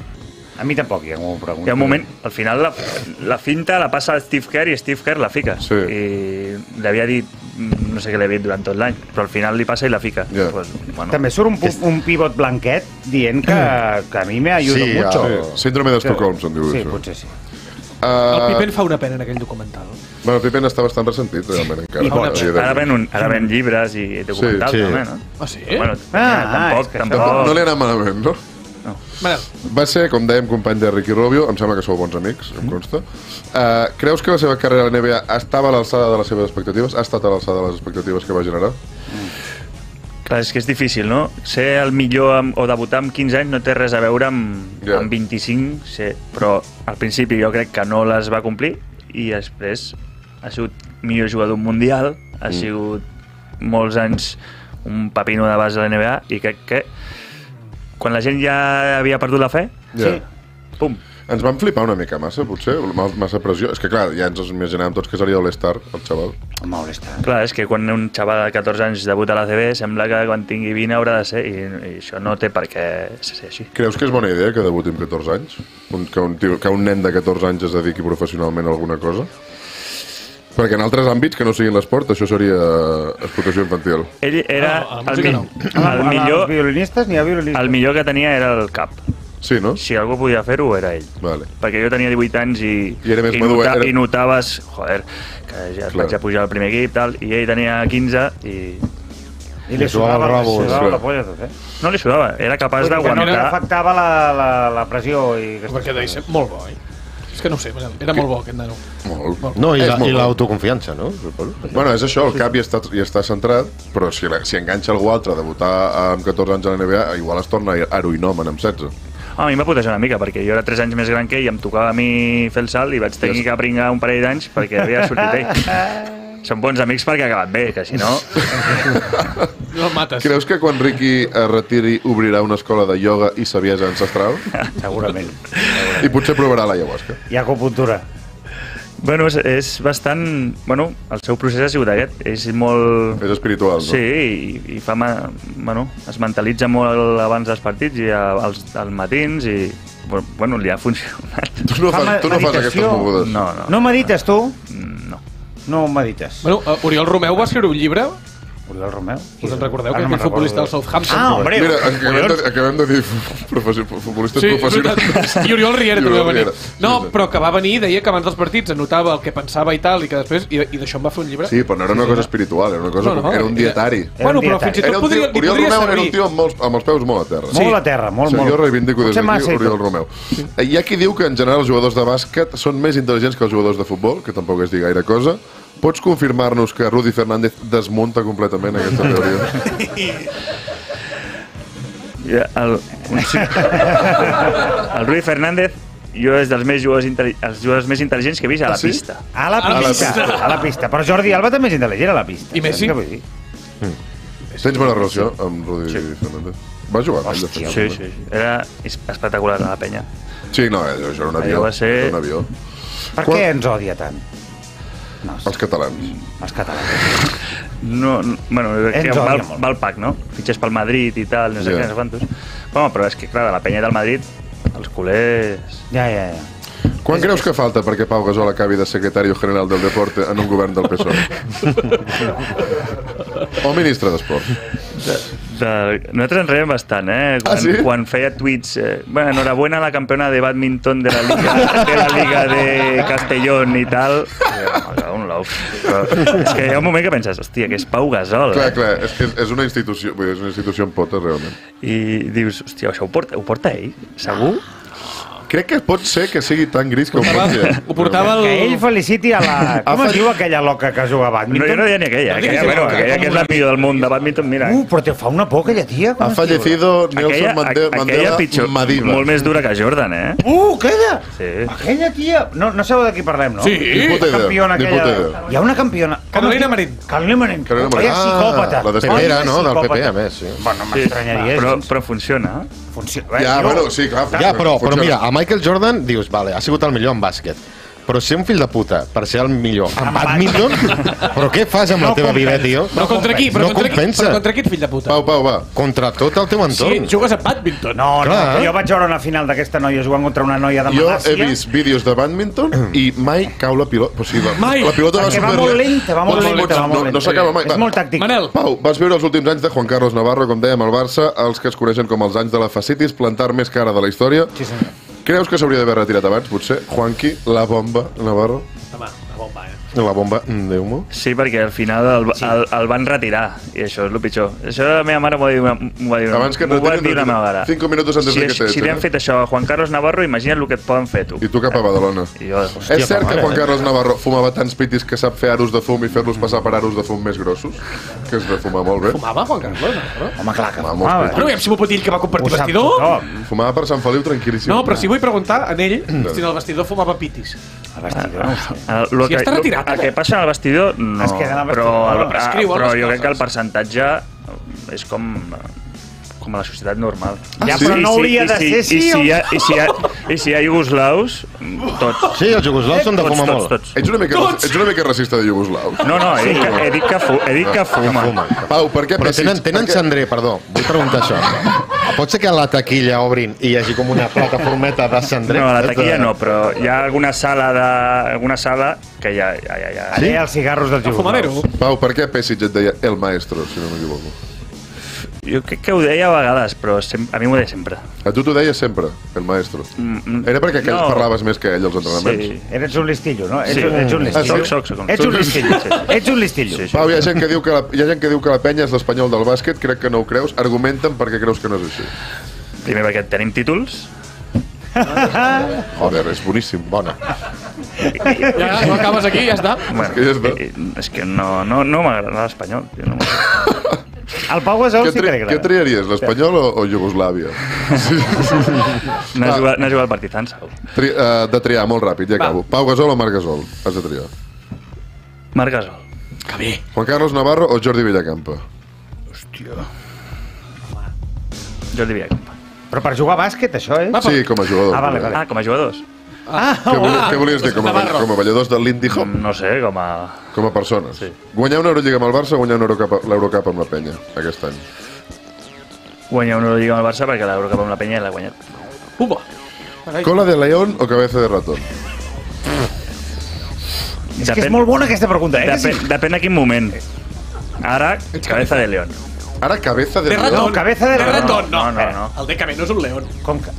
A mi tampoc, ja m'ho pregunto. Hi ha un moment, al final la, la finta la passa a Steve Kerr i Steve Kerr la fica. Sí. I li havia dit, no sé què li havia dit durant tot l'any, però al final li passa i la fica. Yeah. Pues, bueno. També surt un, un pivot blanquet dient que, que a mi me ayuda sí, mucho. Sí, síndrome d'Estocolm se'n diu. Sí, això. potser sí. Uh, el Pippen fa una pena en aquell documental. Bueno, el Pippen està bastant ressentit, realment, encara. I pot, ara, ven un, ara ven llibres i documentals, sí, sí. també, no? Ah, sí? Bueno, ah, tampoc, ah, tampoc... No li ha anat malament, no? No. Va ser, com dèiem, company de Ricky Rubio, em sembla que sou bons amics, em consta. Uh, creus que la seva carrera a la N B A estava a l'alçada de les seves expectatives? Ha estat a l'alçada de les expectatives que va generar? Mm. Clar, és que és difícil, no? Ser el millor amb, o debutar amb quinze anys no té res a veure amb, yeah. amb vint-i-cinc, sí. Però al principi jo crec que no les va complir i després ha sigut millor jugador mundial, ha mm. sigut molts anys un pepino de base de la N B A i crec que quan la gent ja havia perdut la fe, yeah. sí, pum. Ens vam flipar una mica massa, potser, massa pressió. És que clar, ja ens imaginàvem tots que seria All-Star, el xaval. Home, All-Star. Clar, és que quan un xaval de catorze anys debuta a la C B sembla que quan tingui vint haurà de ser i, i això no té per què ser així. Creus que és bona idea que debuti amb catorze anys? Un, que, un tio, que un nen de catorze anys es dediqui professionalment a alguna cosa? Perquè en altres àmbits que no siguin l'esport això seria explotació infantil. Ell era no, el, mi no. el millor... Els violinistes n'hi ha violinistes. El millor que tenia era el cap. Sí, no? Si algú podia fer-ho, era ell. Vale. Perquè jo tenia divuit anys i, I, era més i, madur, nota, era... i notaves, joder, que ja Clar. vaig a pujar al primer equip, tal, i ell tenia quinze i... I li sudava, li sudava la polla tot, eh? No li sudava, era capaç d'aguantar... No li afectava la, la, la pressió i... Perquè deia ser molt bo, eh? És que no ho sé, era molt bo aquest nano. Molt. molt. No, i l'autoconfiança, no? Bueno, és això, el cap hi està, hi està centrat, però si, si enganxa algú altre a debutar amb catorze anys a la N B A, igual es torna heroïnomen amb setze. Ah, a mi em va putejar una mica, perquè jo era tres anys més gran que ell i em tocava a mi fer el salt i vaig tenir que pringar un parell d'anys perquè havia sortit ell. Són bons amics perquè ha acabat bé, que si no... No el mates. Creus que quan Ricky es retiri obrirà una escola de ioga i saviesa ancestral? Segurament. I potser provarà l'ayahuasca. I acupuntura. Bueno, és, és bastant... Bueno, el seu procés ha sigut aquest. És molt... És espiritual, no? Sí, i, i fa... Ma... Bueno, es mentalitza molt abans dels partits i als, als matins i... Bueno, li ha funcionat. Tu no fas, tu no fas aquestes mogudes. No, no. No medites, tu? No. No medites. Bueno, uh, Oriol Romeu va escriure un llibre. Oriol Romeu? Us en recordeu, que és el futbolista del Southampton? Ah, hombre! Mira, acabem de, acabem de dir futbolistes Sí, professionals. I Oriol Riera també va venir. Riera. No, Sí, sí. però que va venir i deia que abans dels partits anotava el que pensava i tal, i que després... I, i d'això em va fer un llibre. Sí, però no era una cosa espiritual, era una cosa... No, no, era un dietari. Bueno, però fins i tot Era un tio, podria, li Oriol podria Romeu era servir. un tio amb, molts, amb els peus molt a terra. Molt a terra, molt, Sí, molt. jo reivindico des Potser d'aquí massa, Oriol però- Romeu. Hi ha qui diu que en general els jugadors de bàsquet són més intel·ligents que els jugadors de futbol, que tampoc és dir gaire cosa. Pots confirmar-nos que Rudy Fernández desmunta completament aquesta teoria? El, el Rui Fernández jo és dels més jugadors, els jugadors més intel·ligents que he vist a la Ah, sí? pista. A la A la pista. pista. A la pista. Però Jordi Alba també és intel·ligent a la pista. I Messi? Saps què vull dir? Tens bona relació amb Rudy sí. Fernández? Va jugar amb ell, de fet. Sí, sí, sí. Era espectacular a la penya. Sí, no, eh, això era un avió. Allò va ser- Era un avió. Per Quan- què ens odia tant? No, Els catalans. els catalans. No, no, bueno, Ens que va, odia el- molt. va el pack, no? Fitxes pel Madrid i tal, no sé Ja. què, no sé quantos. Bueno, però és que, clar, de la penya del Madrid, els culers... Ja, ja, ja. Quan creus que falta perquè Pau Gasol acabi de secretari general del deporte en un govern del P S O E? O ministre d'Esport? De, de, nosaltres ens reiem bastant, eh? Quan, Ah, sí? quan feia tuits... Eh, bueno, enhorabuena a la campeona de badminton de la Liga de, la Liga de Castellón i tal. I, un love. Però és que hi ha un moment que penses, hòstia, que és Pau Gasol. Clar, Eh? clar, és que és una institució, vull dir, és una institució en potes, realment. I dius, hòstia, això ho porta, ho porta ell? Segur? Crec que pot ser que sigui tan gris que ho Portava- porti ell. ho portava el- Que ell feliciti a la... Com Ha es fallat- diu aquella loca que juga a No, bàdminton? jo no deia ni aquella. No aquella, diguis bueno, loca, aquella com que és la millor del món de badminton, mira. Uh, però te fa una por aquella tia. Com Ha es diu? fallecido Nelson aquella, Mandela, aquella Mandela pitjor, Madiba. molt més dura que Jordan, eh? Uh, aquella! Sí. Aquella tia... No, no sabeu de qui parlem, no? Sí. Ni puta idea, Campiona ni aquella... puta idea. Hi ha una campiona... Com Carolina es diu? Marín. Carolina Marín. Carolina Marín. Ella és psicòpata. Ah, la de P P era, no? Del P P, Psicòpata. a més, sí. Bueno, m'estranyaria. Però, gens. però funciona. Funciona. Ja, Jo- bueno, sí, clar. Ja, però, però funciona. mira, a Michael Jordan dius, vale, ha sigut el millor en bàsquet. Però ser un fill de puta per ser el millor en En badminton, però què fas amb la No teva vida, compensa. tio? Però contra qui? Però No contra qui? compensa. Però contra qui, fill de puta? Pau, Pau, va. Contra tot el teu Sí, entorn. jugues a badminton. No, no, Clar. que jo vaig veure una final d'aquesta noia jugant contra una noia de Jo Malàcia. he vist vídeos de badminton i mai cau la pilota. O sigui, la, Mai. la pilota va Perquè va superlent. molt lenta, va molt Pots- lenta, pots- va molt no, lenta. no s'acaba mai. És Va. molt tàctic. Manel, Pau, vas viure els últims anys de Juan Carlos Navarro, com dèiem, al Barça, els que es coneixen com els anys de la facitis, plantar més cara de la història. Sí, senyor. Creus que s'hauria d'haver retirat abans, potser? Juanqui, la bomba, Navarro? home, la bomba, eh? La bomba d'humo. Sí, perquè al final el, el, el van retirar, i això és el pitjor. Això la meva mare m'ho va dir una, m'ho va dir una, Abans que et m'ho va retirin, dir la meva mare. cinco minutos antes si, de que te Si li echen, han eh? fet això a Juan Carlos Navarro, imagina't el que et poden fer, tu. I tu cap a Badalona. I jo, És cert que mare. Juan Carlos Navarro fumava tants pitis que sap fer aros de fum i fer-los passar per aros de fum més grossos? Que es de fumar molt bé. Fumava, Juan Carlos, no? Home, clar que Fumava fumava. molts Bueno, aviam si m'ho pot dir ell que va Ho compartir sap vestidor. tothom. Fumava per Sant Feliu tranquil·líssim. No, però si vull preguntar, en ell, si en el vestidor fumava pitis. El vestidor, no ho sé. El, lo Si està retirat, el, el eh? que passa al vestidor, no. Es queda en el però, vestidor, el, no? Escriu però les jo crec que el coses. percentatge és com com a la societat normal. Ja, sí? però no I si- hauria i de si- ser i sí si o hi ha, i, si hi ha, I si hi ha iugoslaus, tots. Sí, els jugoslaus són de Tots, fumar tots, molt. tots. Ets una mica, Tots! ets una mica racista de Iugoslau. No, no, he dit que, he dit que, fu, he dit que fuma. Pau, per què Però Pesic? tenen, tenen Per què- cendrer, perdó. Vull preguntar això. Pot ser que a la taquilla obrin i hi hagi com una plataformeta de cendrer? No, a la taquilla no, però hi ha alguna sala de, alguna sala que ja... ja, ja, ja. Allà hi ha els cigarros dels El fumadero. jugoslaus. Pau, per què Pesic et deia el maestro, si no m'equivoco? Jo crec que ho deia a vegades, però sem a mi m'ho deia sempre. A tu t'ho deia sempre, el maestro. Mm, Era perquè aquell no. parlaves més que ell als entrenaments? Sí. Eres un listillo, no? Ets, Sí. ets un listillo. Soc, soc, soc. Ets un Soc- listillo. sí. Ets un listillo. Sí, sí. Pau, hi ha gent que diu que la, hi ha gent que diu que la penya és l'espanyol del bàsquet, crec que no ho creus. Argumenten perquè creus que no és així. Primer perquè tenim títols. Joder, és boníssim. Bona. Ja, no acabes aquí, ja està. Bueno, que ja està. eh, és que no, no, no m'agrada l'espanyol. tio, No m'agrada. El Pau Gasol Què, sí que tri li què agrada. triaries, l'espanyol o, o Iugoslàvia? Sí. Anar a jugar, anar a jugar al Partizan, segur. Tri uh, de triar, molt ràpid, ja Va. acabo. Pau Gasol o Marc Gasol? Has de triar. Marc Gasol. Que bé. Juan Carlos Navarro o Jordi Villacampa? Hòstia. Jordi Villacampa. Però per jugar a bàsquet, això, eh? Va, Sí, com a jugador. Ah, vale, vale. Ah, com a jugadors. Ah, què, volies, què volies dir? Com a, com a balladors del Lindy Hop? No sé, com a... Com a persones. Sí. Guanyar una Eurolliga amb el Barça o guanyar una Eurocup- l'Eurocup amb la penya aquest any? Guanyar una Eurolliga amb el Barça perquè l'Eurocup amb la penya l'ha guanyat. Uba. Cola de león o cabeza de ratón? És que és molt bona aquesta pregunta, eh? Depèn, depèn de quin moment. Ara, cabeza de león. Ara, cabeza de, De león. ratón. No, cabeza de de ratón. ratón. No, No, no, no. El D K B no és un león. Com que...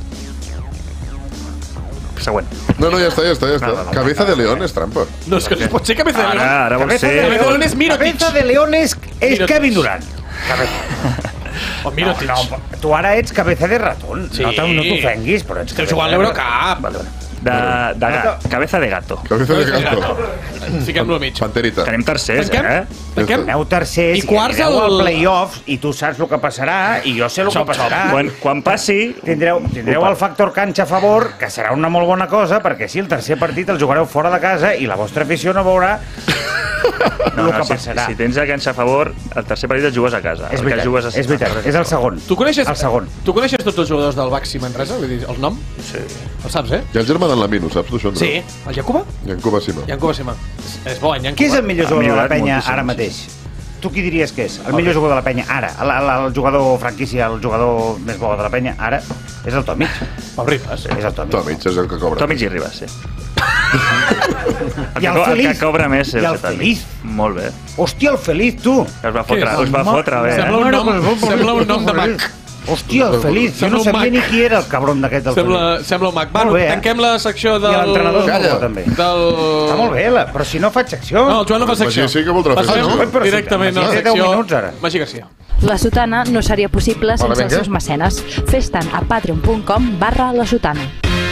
Següent. No, no, ja està, ja està, ja està. No, no, no. Cabeza de león és trampa. No, és que no pot ser cabeza de león. Ara, ara vol Cabeza ser... de Cabeza de león és Mirotic. Cabeza de león és, és Mirotic. Kevin Durant. O Mirotic. No, no, tu ara ets cabeza de ratón. Sí. No t'ho- no t'ofenguis, però ets Estem cabeza jugant de l'Eurocup. Vale, vale. De, de ga, cabeza de gato. Cabeza de gato. Fiquem-lo al mig. Panterita. Tenim tercers, Tanquem? eh? Tanquem? Aneu tercers I i, quarts anireu al- al play-offs i tu saps el que passarà i jo sé el que Xop, xop. passarà. Quan, quan passi... Tindreu, tindreu el factor canxa a favor, que serà una molt bona cosa, perquè si el tercer partit el jugareu fora de casa i la vostra afició no veurà No, el no, que si, passarà. si tens el canxa a favor, el tercer partit el jugues a casa. És El que veritat, jugues a... és veritat, és el segon. Tu coneixes, El segon. Tu coneixes tots els jugadors del Baxi Manresa? Vull dir, el nom? Sí. El saps, eh? I el germà d'en Lamino, saps tu això, Andreu? Sí. El Jacoba? I en Cuba Sima. Janko Sima. És, és bo, en Janko. Qui és el millor Ha jugador de la millorat penya moltíssim. ara mateix? Tu qui diries que és? El millor jugador de la penya ara? El, el, el jugador franquícia, el jugador més bo de la penya ara? És el Tomic. Pau Ribas. És el Tomic. Tomic és el que cobra. Tomic i Ribas, sí. I que el co- Feliz. El que cobra més és I el el Tomic. Feliz. Molt bé. Hòstia, el Feliz, tu! Que us va fotre, és? us va fotre bé. Sembla Eh? un nom, sembla un nom de mag. Hòstia, el Feliz. Jo Sembla no un sabia mag. ni qui era el cabron d'aquest del Sembla, Feliz. sembla un mag. Bueno, Molt bé, eh? tanquem la secció del... I l'entrenador és molt Calla. bo, també. Del... Està molt bé, la, però si no faig secció... No, el Joan no fa secció. Magí sí que voldrà fer Passem secció. Però sí, directament a la Magí té deu secció. minuts, ara. Magí Garcia. La sotana no seria possible sense vinga. els seus mecenes. Fes-te'n a patreon punt com barra la sotana.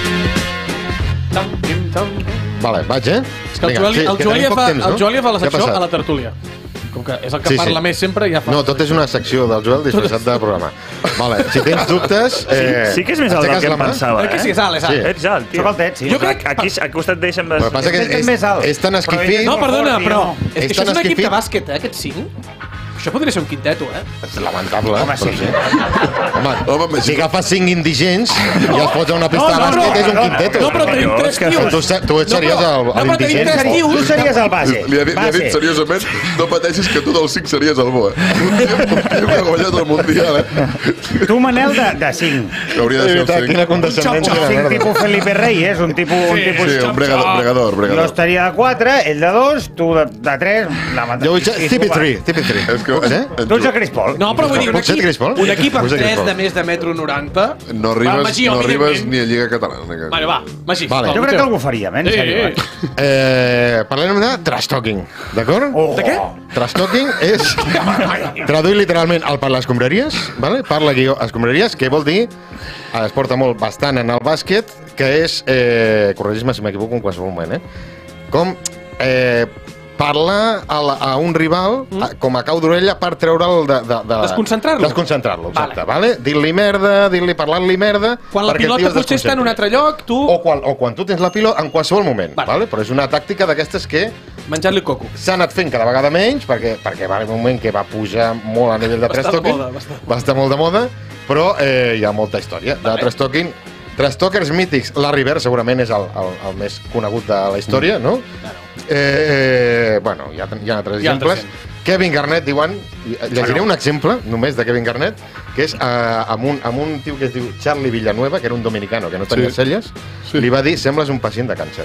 Tam, tim, tam. Vale, vaig, eh? És que el Joel, el que Joel, tenim ja poc fa, temps, el no? Joel ja fa la Què ha secció passat? a la tertúlia. Com que és el que Sí, sí. parla més sempre, ja fa... No, tot és una secció del Joel disfressat de programa. Vale, si tens dubtes... Eh, Sí que és més alt del aixeques que la em mà. pensava, Eh, que sí, eh? és alt, és alt. Sí. Ets alt, tio. Soc altet, sí. Jo crec- Aquí, aquí al costat deixa'm... El que passa que Ell és és, més alt. és tan Però esquifit... ell No, perdona, fort, però... no. És que És això és tan un equip esquifit. de bàsquet, eh, aquest cinc. Això podria ser un quinteto, eh? És lamentable. Home, sí. però Home, Home, Home si agafes cinc indigents i els pots a una pista No, de no, bàsquet, no, és un no, quinteto. No, però tenim no, tres és que tios. Tu, se- tu et series però- el, no, però tenim l'indigent. tres tios. Tu series el base. Li ha, dit, li ha dit Base. seriosament, no pateixis que tu dels cinc series el bo, eh? Un tio, un tio que ha guanyat el Mundial, eh? Tu, Manel, de, de cinc. Hauria de ser el Veritat, quina cinc. condescendència de Cinc merda. tipus Felipe Reyes, un tipus... un tipus Sí, un bregador, bregador, Jo bregador. estaria de quatre, ell de dos, tu de, de tres... La Jo vull ser I tu, C P va. tres, C P tres. És que... Eh? Tu ets el Chris Paul. No, però vull dir, un Pot ser equip, Chris Paul? un equip amb Pot ser Chris tres Paul. de més de metro noranta... No Va, arribes, Magí, no arribes evidentment. ni a Lliga Catalana. Vale, va, Magí. Vale. va, Jo crec que teu. algú faria, eh? En Sí, sèrio. sí. eh? Eh, parlem de trash talking, d'acord? Oh. De què? Trash talking és traduir literalment el parlar escombraries, vale? Parla guió escombraries, que vol dir, es porta molt bastant en el bàsquet, que és, eh, corregis-me si m'equivoco en qualsevol moment, eh? Com eh, parlar a, la, a un rival mm. a, com a cau d'orella per treure'l de... de, de Desconcentrar-lo. Desconcentrar-lo, exacte, Vale. vale? Dir-li merda, dir-li, parlar-li merda... Quan la perquè el tio pilota es potser està en un desconcentri. altre lloc, tu... O quan, o quan tu tens la pilota, en qualsevol moment, Vale. vale. Però és una tàctica d'aquestes que Menjar-li coco. s'ha anat fent cada vegada menys, perquè, perquè va haver un moment que va pujar molt a nivell de Va trash estar de talking, moda, va estar de va estar molt de moda, però eh, hi ha molta història de trash talking. Trash talkers mítics, Larry Bird segurament és el, el, el més conegut de la història, no? Eh, eh, bueno, hi ha, hi ha altres Hi ha altra exemples. Kevin Garnett, diuen, llegiré un exemple només de Kevin Garnett, que és eh, amb, un, amb un tio que es diu Charlie Villanueva, que era un dominicano que no tenia Sí. celles, Sí. li va dir, sembles un pacient de càncer.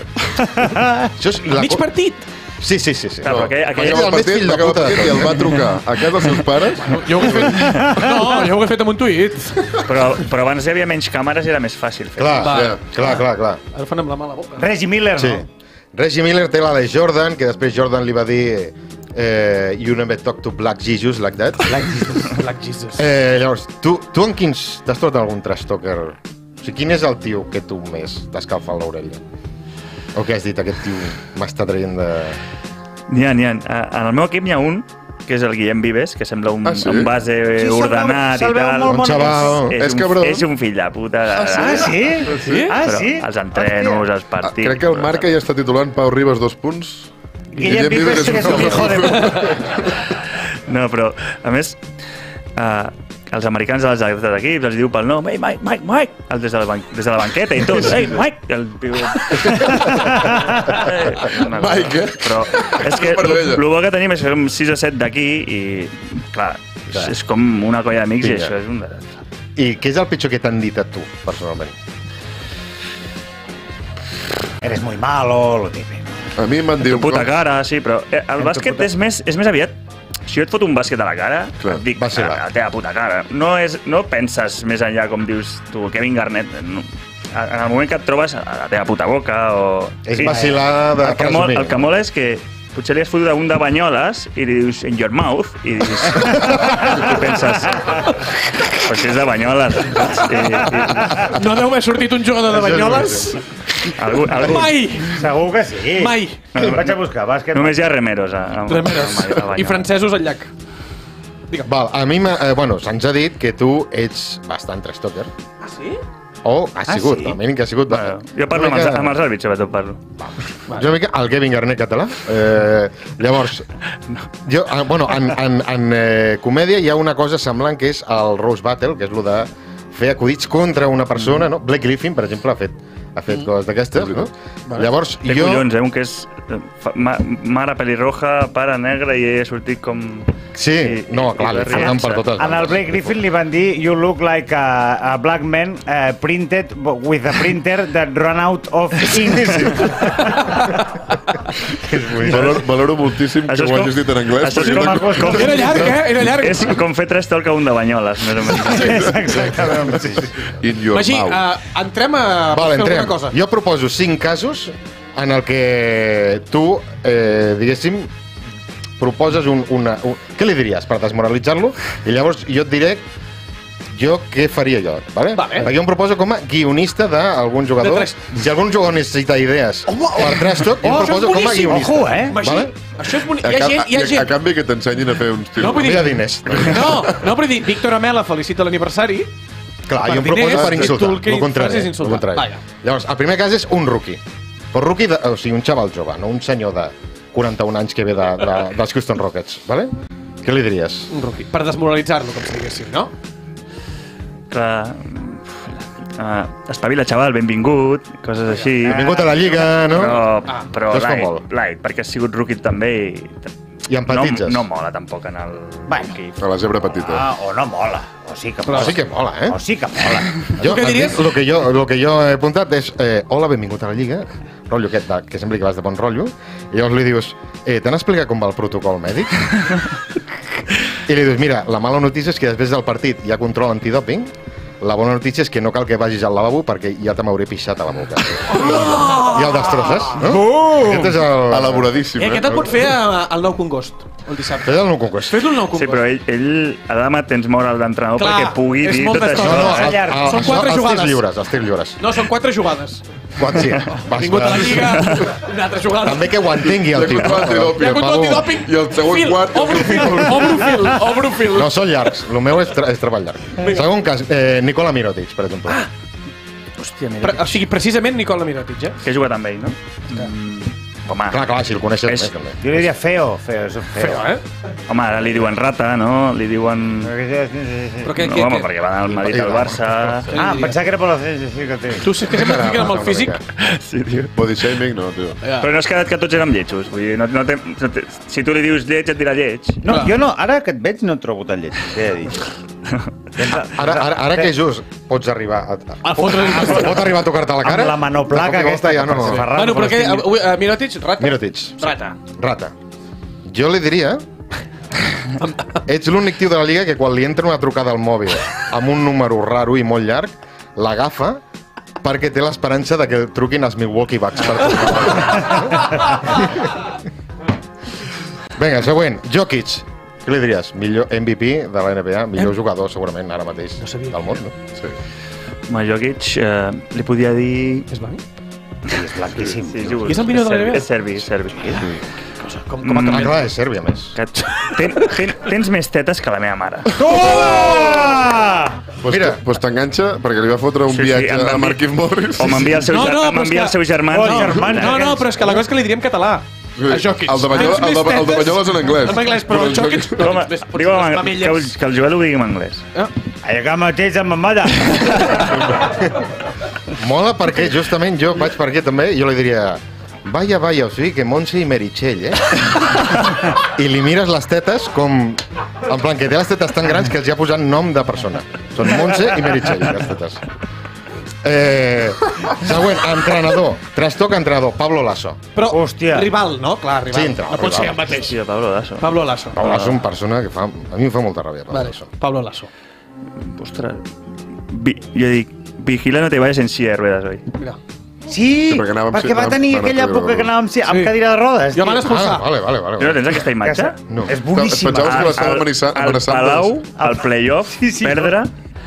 Això és la Mig co- partit. Sí, sí, sí. sí. Clar, però aquell- aquell- Ell és el més fill de acaba puta de partit i el tot. va trucar a casa dels seus pares. Jo ho he fet... No, jo ho he fet amb un tuit. Però, però abans hi havia menys càmeres i era més fàcil fer. Clar, Va. clar, clar, clar, clar. Ara fan amb la mà a la boca. Reggie Miller, Sí. no? Reggie Miller té la de Jordan, que després Jordan li va dir eh, you never talk to Black Jesus like that. Black Jesus. Black Jesus. Eh, llavors, tu, tu en quins... T'has trobat algun trash talker? O sigui, quin és el tio que tu més t'escalfa l'orella? O què has dit, aquest tio m'està traient de... N'hi ha, n'hi ha. En el meu equip n'hi ha un, que és el Guillem Vives, que sembla un, Ah, sí? un base Sí, se'l veu- ordenat se'l i veu tal. molt Un bon. xaval... És, És un, cabró. és un fill de puta. Ah, sí? Sí? Ah, Però sí? els entrenos, els Ah, partits... crec que el Marca ja està titulant Pau Ribas dos punts. Guillem Vives és un hijo de puta. No, però, a més, uh, els americans dels altres equips els diu pel nom, ei, Mike, Mike, Mike, el des de la, ban des de la banqueta i tot, ei, Mike, i el tio... Mike, eh? Però és que el bo que tenim és que som sis o set d'aquí i, clar, és, és com una colla d'amics i això és un... I què és el pitjor que t'han dit a tu, personalment? Eres muy malo, lo típico. A mi m'han dit... Tu puta cara, sí, però el bàsquet és més, és més aviat... Si jo et fot un bàsquet a la cara, Clar, et dic, va ser a la teva puta cara. No, és, no penses més enllà, com dius tu, Kevin Garnett. No. En el moment que et trobes a la teva puta boca o... És vacilar de el que, mol, presumir. el que mola és que potser li has fotut un de Banyoles i li dius, in your mouth, i dius... I penses, però si és de Banyoles. I, i... No deu haver sortit un jugador de Banyoles? Algú, algú... Mai! Segur que sí. Mai! Vaig a buscar bàsquet. Només hi ha remeros. A, a, Remeros. a, a I francesos al llac. Val, a mi, eh, bueno, se'ns ha dit que tu ets bastant trash-talker. Ah, sí? O has sigut, sí? al mínim que has sigut... Bueno, jo parlo amb els, amb els àrbits, sobretot parlo. Jo una mica el Kevin Garnett català. Eh, llavors, jo, eh, bueno, en, en, en eh, comèdia hi ha una cosa semblant que és el Rose Battle, que és el de fer acudits contra una persona, no? Blake Griffin, per exemple, ha fet ha fet coses d'aquestes, no? Llavors, Té jo... collons, eh? Un que és fa, ma, mare pelirroja, pare negre i ella ha sortit com... Sí, i, no, clar, li falten per totes. En el Blake Griffin li van dir you look like a, a black man uh, printed with a printer that ran out of ink. Valor, valoro moltíssim que ho hagis dit en anglès. Això és com, no... com, Era llarg, eh? Era llarg. És com fer tres talk a un de Banyoles, més o menys. Exactament. Sí. In your Magí, mouth. uh, entrem a Val, fer entrem. alguna cosa. Jo proposo cinc casos en el que tu, eh, diguéssim, proposes un, una... Un... Què li diries per desmoralitzar-lo? I llavors jo et diré jo què faria jo, vale? Vale. Perquè jo em proposo com a guionista d'algun jugador. De tres- Si algun jugador necessita idees Home, per trash-talk, jo oh, em proposo com a boníssim. guionista. Ojo, eh? Magí, Vale? això és bonic. A, Hi ha cap, gent... Hi ha a, a gent... canvi que t'ensenyin a fer uns tiros. No, vull dir- Hi ha diners. No, no, però dir, Víctor Amela felicita l'aniversari. Clar, per jo em diners, proposo per i tu insultar. el que El contrari. fas és insultar. el contrari. Vaja. Llavors, el primer cas és un rookie. Però rookie, de, o sigui, un xaval jove, no un senyor de quaranta-un anys que ve de, de, dels Houston Rockets, vale? Què li diries? Un rookie. Per desmoralitzar-lo, com si diguéssim, no? Clar... Uh, espavila, xaval, benvingut, coses així. Benvingut a la Lliga, no? Però, Ah, però això es fa light, molt. light, perquè has sigut rookie també i... I empatitzes. No, no mola tampoc en el... Bueno. equip. A la zebra petita. Ah, o no mola. O sí que Però mola. sí que mola, eh? O sí que mola. Jo, què diries? El que jo, el que jo he apuntat és eh, hola, benvingut a la Lliga, rotllo aquest de, que sembli que vas de bon rotllo, i llavors li dius, eh, t'han explicat com va el protocol mèdic? I li dius, mira, la mala notícia és que després del partit hi ha control antidòping, la bona notícia és que no cal que vagis al lavabo perquè ja te m'hauré pixat a la boca. Oh! I el destrosses, no? Bum! Aquest és el... Elaboradíssim, I eh? aquest el pot fer a- al nou congost, el dissabte. És el nou conquest. Fes-lo al nou congost. Sí, però ell, ell ha de tens moure'l d'entrenador Clar, perquè pugui és dir molt tot això. d'estona. No, no, Massa el, llarg. el, Són això, quatre els jugades. tirs lliures, els tirs lliures. No, són quatre jugades. Quan sí, vas, Vingut a la vas. Lliga, una altra jugada. També que ho entengui el tio. control antidòping. Hi ha control Pavo. antidòping. I el següent Fil, quart- Obro fil, obro fil, obro fil. No, són llargs. El meu és, tra és treball llarg. Segon cas, eh, Nikola Mirotic, per exemple. Hòstia, Pre mira, o sigui, precisament Nikola Mirotic, eh? que he jugat amb ell, no? Mm, home, Clar, clar, si el coneixes És- més, també. Jo li diria feo, feo, és feo. Feo, eh? home, ara li diuen rata, no? Li diuen... Però què, No, què, home, què? perquè va anar al Madrid al Barça... Ah, em pensava que era per la fíjate. Tu sí que sempre et fiquen amb el físic. Sí, tio. Body shaming, no, tio. Ja. Però no has quedat que tots érem lletjos. Vull dir, no, no té, no té, si tu li dius lleig, et dirà lleig. No, Clar. jo no, ara que et veig no et trobo tan lleig, què he de dir. Ara, ara, ara que just pots arribar a... A fotre-li a, a, pot arribar a tocar-te la cara? Amb la manoplaca de cop i aquesta volta ja no. que per fer Bueno, però què? Estic- Avui, uh, Mirotic, rata? Mirotic. Rata. Rata. Jo li diria... Ets l'únic tio de la Lliga que quan li entra una trucada al mòbil amb un número raro i molt llarg, l'agafa perquè té l'esperança de que truquin els Milwaukee Bucks per trucar. Vinga, següent. Jokic. Què li diries? Millor M V P de la N B A, millor jugador segurament ara mateix del món, no? Sí. Home, Jokic, eh, li podia dir... És blanc? És blanquíssim. Sí, jugo. I és el millor de la N B A? És serbi, és serbi. Com, com a Mm. Ah, clar, és Sèrbia, més. Que ten, ten, tens més tetes que la meva mare. Pues, Mira, pues t'enganxa perquè li va fotre un Sí, sí, viatge em va a envi- Marquis Morris. O m'envia el seu, No, no, ger- però és m'envia que- el seu germà. Oh, no, germà, No, no, però és que la cosa és que li diríem català. A jockey. El de Banyoles, el de, el de Banyoles en anglès. En anglès, però el jockey... Home, digue-ho en anglès, que, el- que el Joel ho digui en anglès. Allà mateix amb mamada. Mola perquè justament jo vaig per aquí també i jo li diria vaya, vaya, o sigui que Montse i Meritxell, eh? I li mires les tetes com... En plan, que té les tetes tan grans que els hi ha posat nom de persona. Són Montse i Meritxell, les tetes. Eh, següent, entrenador. Trastoc entrenador, Pablo Lasso. Però Hòstia. rival, no? Clar, rival. Sí, entrenador, no pot ser rival. el mateix. Hòstia, Pablo Lasso. Pablo Lasso. Pablo Lasso és una persona que fa... A mi em fa molta ràbia, Pablo Vale, Lasso. Pablo Lasso. Ostres. Vi, jo dic, vigila no te vayas en silla de ruedas hoy. Mira. Sí, Sí, perquè anàvem- perquè va anàvem- tenir anàvem aquella a cadira època de que anàvem sí, amb Sí. cadira de rodes. Jo van tio. expulsar. Ah, vale, vale, vale. No tens aquesta imatge? Que No. és boníssima. Pensaves que l'estava Al- amenaçant, al amenaçant Palau, dels- al playoff, Sí, sí. perdre,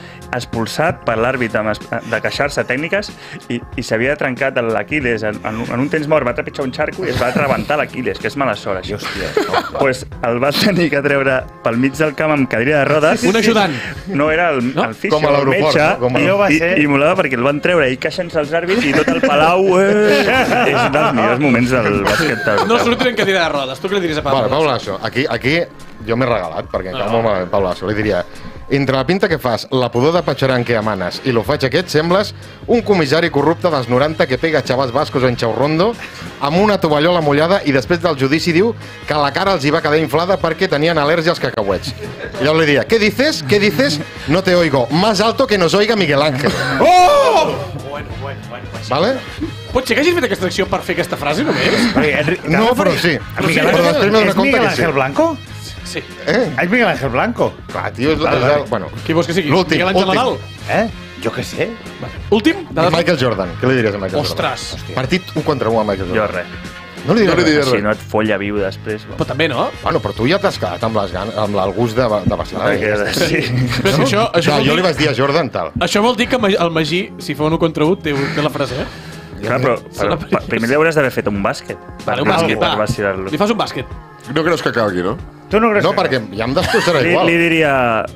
expulsat per l'àrbit amb es- de queixar-se tècniques i, i s'havia trencat l'Aquiles. En, en, en un temps mort va trepitjar un xarco i es va rebentar l'Aquiles, que és mala sort, això. Hòstia. Pues el va tenir que treure pel mig del camp amb cadira de rodes. Un ajudant. No, era el, No? el fisio, Com a el l'aeroport, metge, no? Com a i, l'aeroport. i, i molava perquè el van treure i queixant-se els àrbits i tot el Palau eh, és un dels millors moments del bàsquet No europeu. surtin en cadira de rodes. Tu què li diries a Pablo? Vale, Pablo Lasso. Aquí, aquí jo m'he regalat, perquè em cau molt malament Pablo Lasso. Li diria, entre la pinta que fas, la pudor de patxaran que emanes i l'ofeig aquest, sembles un comissari corrupte dels noranta que pega xavals bascos en Xaurondo amb una tovallola mullada i després del judici diu que la cara els hi va quedar inflada perquè tenien al·lèrgia als cacauets. I llavors li diria, ¿qué dices? ¿Qué dices? No te oigo. Más alto que nos oiga Miguel Ángel. Oh! Bueno, bueno, bueno. Vale? Pot ser que hagis fet aquesta acció per fer aquesta frase, només? No, però sí. Miguel Però Ángel, després m'he és donat compte Miguel que sí. Ángel Blanco? Sí. Eh? És Miguel Ángel Blanco. Clar, tio, és, és el... Bueno, Qui vols que sigui? L'últim, Miguel Àngel últim. Nadal? Eh? Jo què sé. Últim? De les... Michael Jordan. Què li diries a Michael Ostres. Jordan? Partit un contra un a Michael Jo Jordan. res. No li No li diries diries res. Si no et folla viu després... Però també, no? Bueno, però tu ja t'has quedat amb, les gan amb el gust de, de vacilar. Perquè, sí. Però si això, això, Clar, vol jo li dir, vaig dir a Jordan tal. això vol dir que Ma- el Magí, si fa un contra un, té, té la frase, eh? Clar, però, però pa- primer li hauràs d'haver fet un bàsquet. Vale, un Per- bàsquet, per va. vacilar-lo. Li fas un bàsquet. No creus que calgui, no? Tu no creus No, que- perquè ja em destrossarà Li, igual. li diria...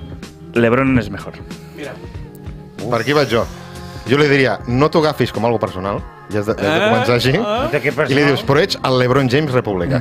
LeBron és mejor. Mira. Per aquí vaig jo. Jo li diria, no t'ho agafis com algo personal, ja has de, ja has de començar així, De què i li dius, però ets el LeBron James republicà.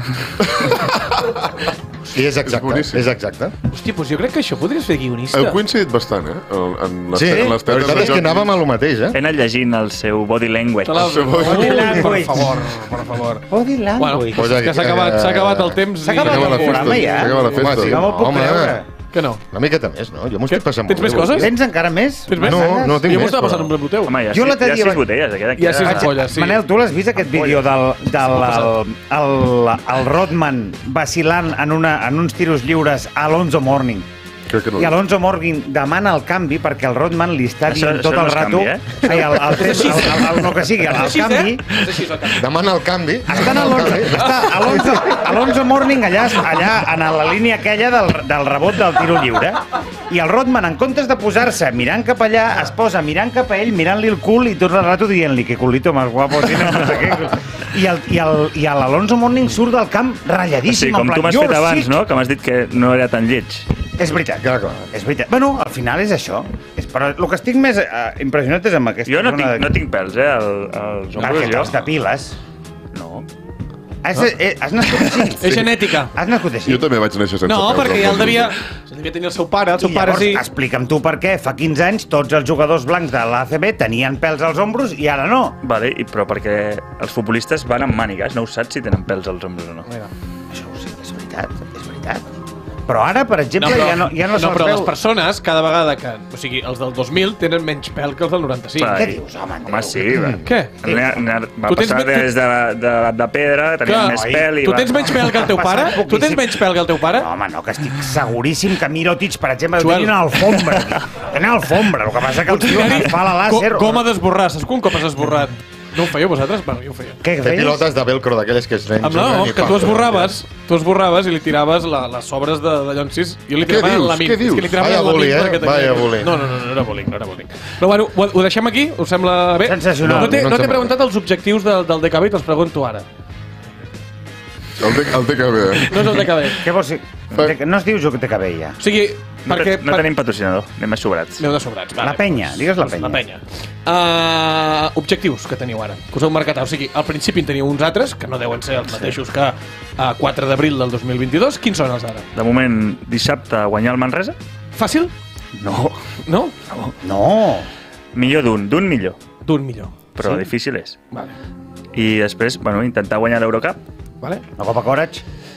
I és exacte, boníssim. és exacte. Hòstia, doncs jo crec que això podries fer guionista. Heu coincidit bastant, eh? En, en les, Sí, en la les tetes veritat de és que jockey. anàvem a lo mateix, eh? He anat llegint el seu body language. Te la... Això vol dir- Ui, per language. favor, per favor. Body Bueno, language. Pues que s'ha acabat, s'ha acabat el temps. S'ha i- acabat S'acaba el la festa, programa ja? s'acaba la festa. Home, sí. No m'ho puc Home, creure. Que no? Una miqueta més, no? Jo m'ho estic passant Tens molt més bé. coses? Tens encara més? Tens més? No, no tinc Jo m'ho més, estava però- passant un broteu. Home, hi ha, Jo sis, l'altre hi ha dia sis vaig- botelles. Queda, Hi ha sis queda- folles, sí. Manel, tu l'has vist aquest vídeo del, del el, el, el Rodman vacilant en, una, en uns tiros lliures a Alonso Mourning? Crec que no. I Alonso Mourning demana el canvi perquè el Rodman li està Això- dient això tot no el és rato... canvi, eh? Ai, el, el, temps, el, el, el, el, que sigui, el, el Així, canvi... eh? És així, el canvi. Demana el canvi. Està, en Alonso, està Alonso, Alonso Mourning allà, allà en la línia aquella del, del rebot del tiro lliure i el Rodman, en comptes de posar-se mirant cap allà, es posa mirant cap a ell, mirant-li el cul i tot el rato dient-li que culito más guapo tienes, no sé què. I el, i el, i l'Alonso Mourning surt del camp Sí, ratlladíssim. com en plan, tu m'has "You're fet abans, sick". no? Que m'has dit que no era tan lleig. És veritat, Clar, clar. és veritat. Bueno, al final és això. És, però el que estic més eh, impressionat és amb aquesta Jo no zona tinc, de- no tinc pèls, eh, al- als Perquè ombros, te'ls jo. depiles. No. Has, eh, has nascut així? És genètica. Has nascut així? Jo també vaig néixer sense No, peus, perquè ja el doncs. devia... El devia tenir el seu pare, el seu I pare llavors, sí. explica'm tu per què fa quinze anys tots els jugadors blancs de l'A C B tenien pèls als ombros i ara no. Vale, i, però perquè els futbolistes van amb mànigues, no ho saps si tenen pèls als ombros o no. Això ho sé, és veritat, és veritat. Però ara, per exemple, però, ja no, ja no, no se'ls però veu... les persones, cada vegada que... O sigui, els del dos mil tenen menys pèl que els del noranta-cinc. Clar, Què dius, home, Andreu? Home, sí. Va. Què? N'ha- n'ha- Va Tu tens passar me- tu- des de, de, de pedra, tenia Clar, més oi, pèl i Tu va... tens menys pèl que el teu Ha pare? passat Tu tens poquíssim. menys pèl que el teu pare? No, home, no, que estic seguríssim que Mirotic, per exemple, Joel. tenia una alfombra. Tenia alfombra, el que passa que el tio Mary, fa la co- làser... Com ha d'esborrar? Saps un cop has esborrat? No ho fèieu vosaltres? Bueno, jo ho feia. Què Té feies? pilotes de velcro d'aquelles que es nen Amb no, que tu esborraves, tu esborraves i li tiraves la, les sobres de, de llonsis. Jo li Què tirava dius? la min. Què dius? És que li tirava Vaya la bully, min eh? perquè tenia- Vaya bully. No, no, no, no era bullying, no era bullying. Però bueno, ho, ho deixem aquí? Us sembla bé? Sensacional. No t'he No no em t'he sembla preguntat els objectius del, del D K B i te'ls pregunto ara. El T K B. No és el T K B. Què vols dir? No es diu jo que T K B, ja. O sigui, No, perquè... no tenim patrocinador, anem més sobrats. Aneu de sobrats. La penya, digues la penya. La penya. Uh, objectius que teniu ara, que us heu marcat. O sigui, al principi en teniu uns altres, que no deuen ser els mateixos que a quatre d'abril del dos mil vint-i-dos. Quins són els d'ara? De moment, dissabte, guanyar el Manresa? Fàcil? No. No? No. Millor d'un, d'un millor. D'un millor. Però Sí? difícil és. Vale. I després, bueno, intentar guanyar l'Eurocup Vale. La Copa Courage.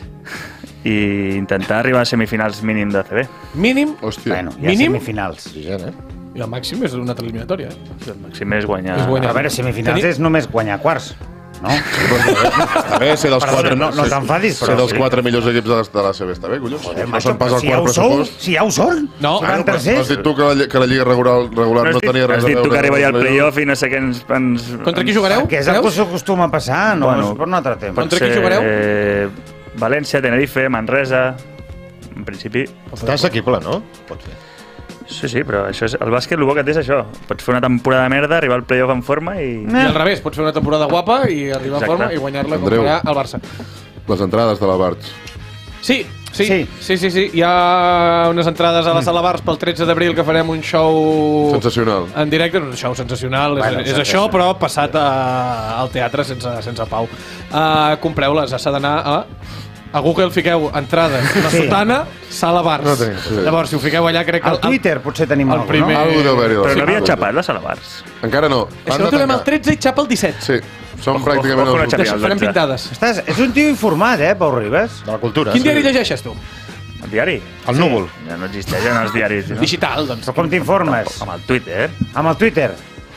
i intentar arribar a semifinals mínim de A C B. Mínim. Hòstia. Bueno, hi ha Mínim? semifinals. Vigent, eh? I el màxim és una altra eliminatòria, eh? El màxim és guanyar... És guanyar. A veure, semifinals Tenim- és només guanyar quarts, no? Està bé ser dels Perdona, quatre... no- no t'enfadis, Ser però dels sí. quatre millors equips de de l'A C B està bé, collons. Joder, No macho, són pas però el si ja quart ho sou, pressupost. si ja ho són. No, Si van Has tercers. dit tu que la, que la Lliga regular, regular No no, has dit, tenia res has a dit veure... tu que arribaria al amb la playoff i no sé què ens... ens Contra qui ens- jugareu? Que és el que s'acostuma a passar, no? Bueno, és per un altre tema. Contra qui Potser, jugareu? Eh, València, Tenerife, Manresa... En principi... Està assequible, no? Pot fer. Sí, sí, però això és, el bàsquet el bo que té és això. Pots fer una temporada de merda, arribar al playoff en forma i... I al revés, pots fer una temporada guapa i arribar a Exacte. forma i guanyar-la com Andreu. farà el Barça. Les entrades de la Barts. Sí, sí, Sí. sí, sí, sí. Hi ha unes entrades a la Sala Bars pel tretze d'abril que farem un show... Sensacional. En directe, un show sensacional. Bueno, és, és això, però passat a, al teatre sense, sense pau. Uh, Compreu-les, s'ha d'anar a... A Google fiqueu entrades, la Sí. sotana, Sala Bars. No tenim, sí. Llavors, si ho fiqueu allà, crec que... Al Twitter potser tenim el alguna primer- no? Algo deu haver-hi. Però Sí, no havia sí. xapat la sala bars. Encara no. És que Han no de trobem el tancar. tretze i xapa el disset. Sí, som Ojo, pràcticament ojo, no els xapi últims. el Farem dotze. pintades. Estàs, és un tio informat, eh, Pau Ribas? De la cultura. Quin sí. diari llegeixes tu? El diari? El núvol. Ja no existeixen els diaris, no? Digital, doncs. Però com t'informes? Amb el Twitter. Amb el Twitter?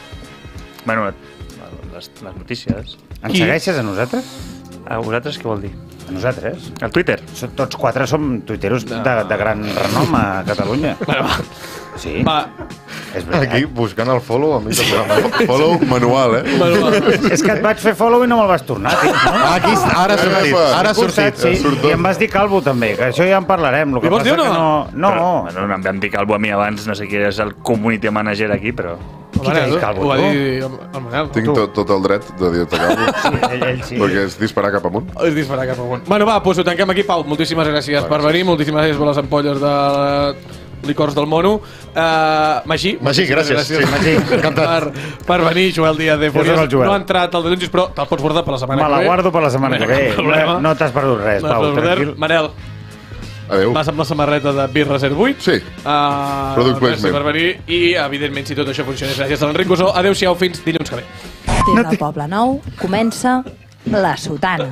Bueno, les, les notícies. Ens Qui? segueixes a nosaltres? A vosaltres què vol dir? A nosaltres? El Twitter? Som- Tots quatre som tuiteros de, de gran renom a Catalunya. Bueno, va. Sí, Va, és veritat. Aquí, buscant el follow, a mi també. Follow manual, eh? bueno, va. És que et vaig fer follow i no me'l vas tornar, tio, no? Aquí, ara ha sortit. Ara ha sortit. Sí, surt i tot. em vas dir calvo també, que això ja en parlarem. El que I vols passa dir o que no... No, Però, bueno, em vam dir calvo a mi abans, no sé qui és el community manager aquí, però... Qui t'ha dit calvo, Ho va tu? dir el el Manel. Tinc tot, tot el dret de dir-te calvo, ell, ell sí. perquè és disparar cap amunt. És disparar cap amunt. Bueno, va, doncs ho tanquem aquí, Pau. Moltíssimes gràcies per venir, moltíssimes gràcies per les ampolles de licors del mono. Uh, Magí. Magí, gràcies. Sí, Magí, encantat. Per, per venir, Joel Díaz de Jo soc Furiós. el Joel. No ha entrat al Deluncis, però te'l pots guardar per la setmana Me que la ve. guardo per la setmana que ve. Cap problema. No, no t'has perdut res, No, Pau, però, tranquil. Manel, Adéu. vas amb la samarreta de Birra zero vuit. Sí. Uh, Product gràcies placement. per venir i, evidentment, si tot això funciona, gràcies a l'Enric Gosó. Adéu-siau, fins dilluns que ve. Des del Poble Nou comença La Sotana.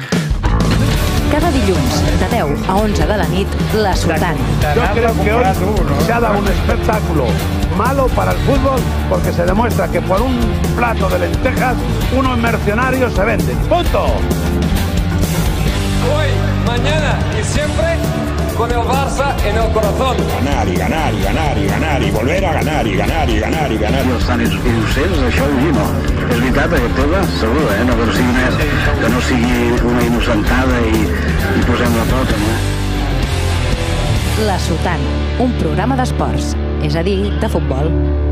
Cada dilluns, de deu a onze de la nit, La Sotana. Yo creo que hoy se ha dado un espectáculo malo para el fútbol porque se demuestra que por un plato de lentejas unos mercenarios se venden. ¡Punto! Hoy, mañana y siempre con el Barça en el corazón. Ganar i ganar i ganar i ganar i volver a ganar i ganar i ganar i ganar. Els tan innocents, això ho diu, no. És veritat, aquest tema, segur, eh? No, que, no sigui una, que no sigui una innocentada i, i posem-la tota, no? La Sotana, un programa d'esports, és a dir, de futbol.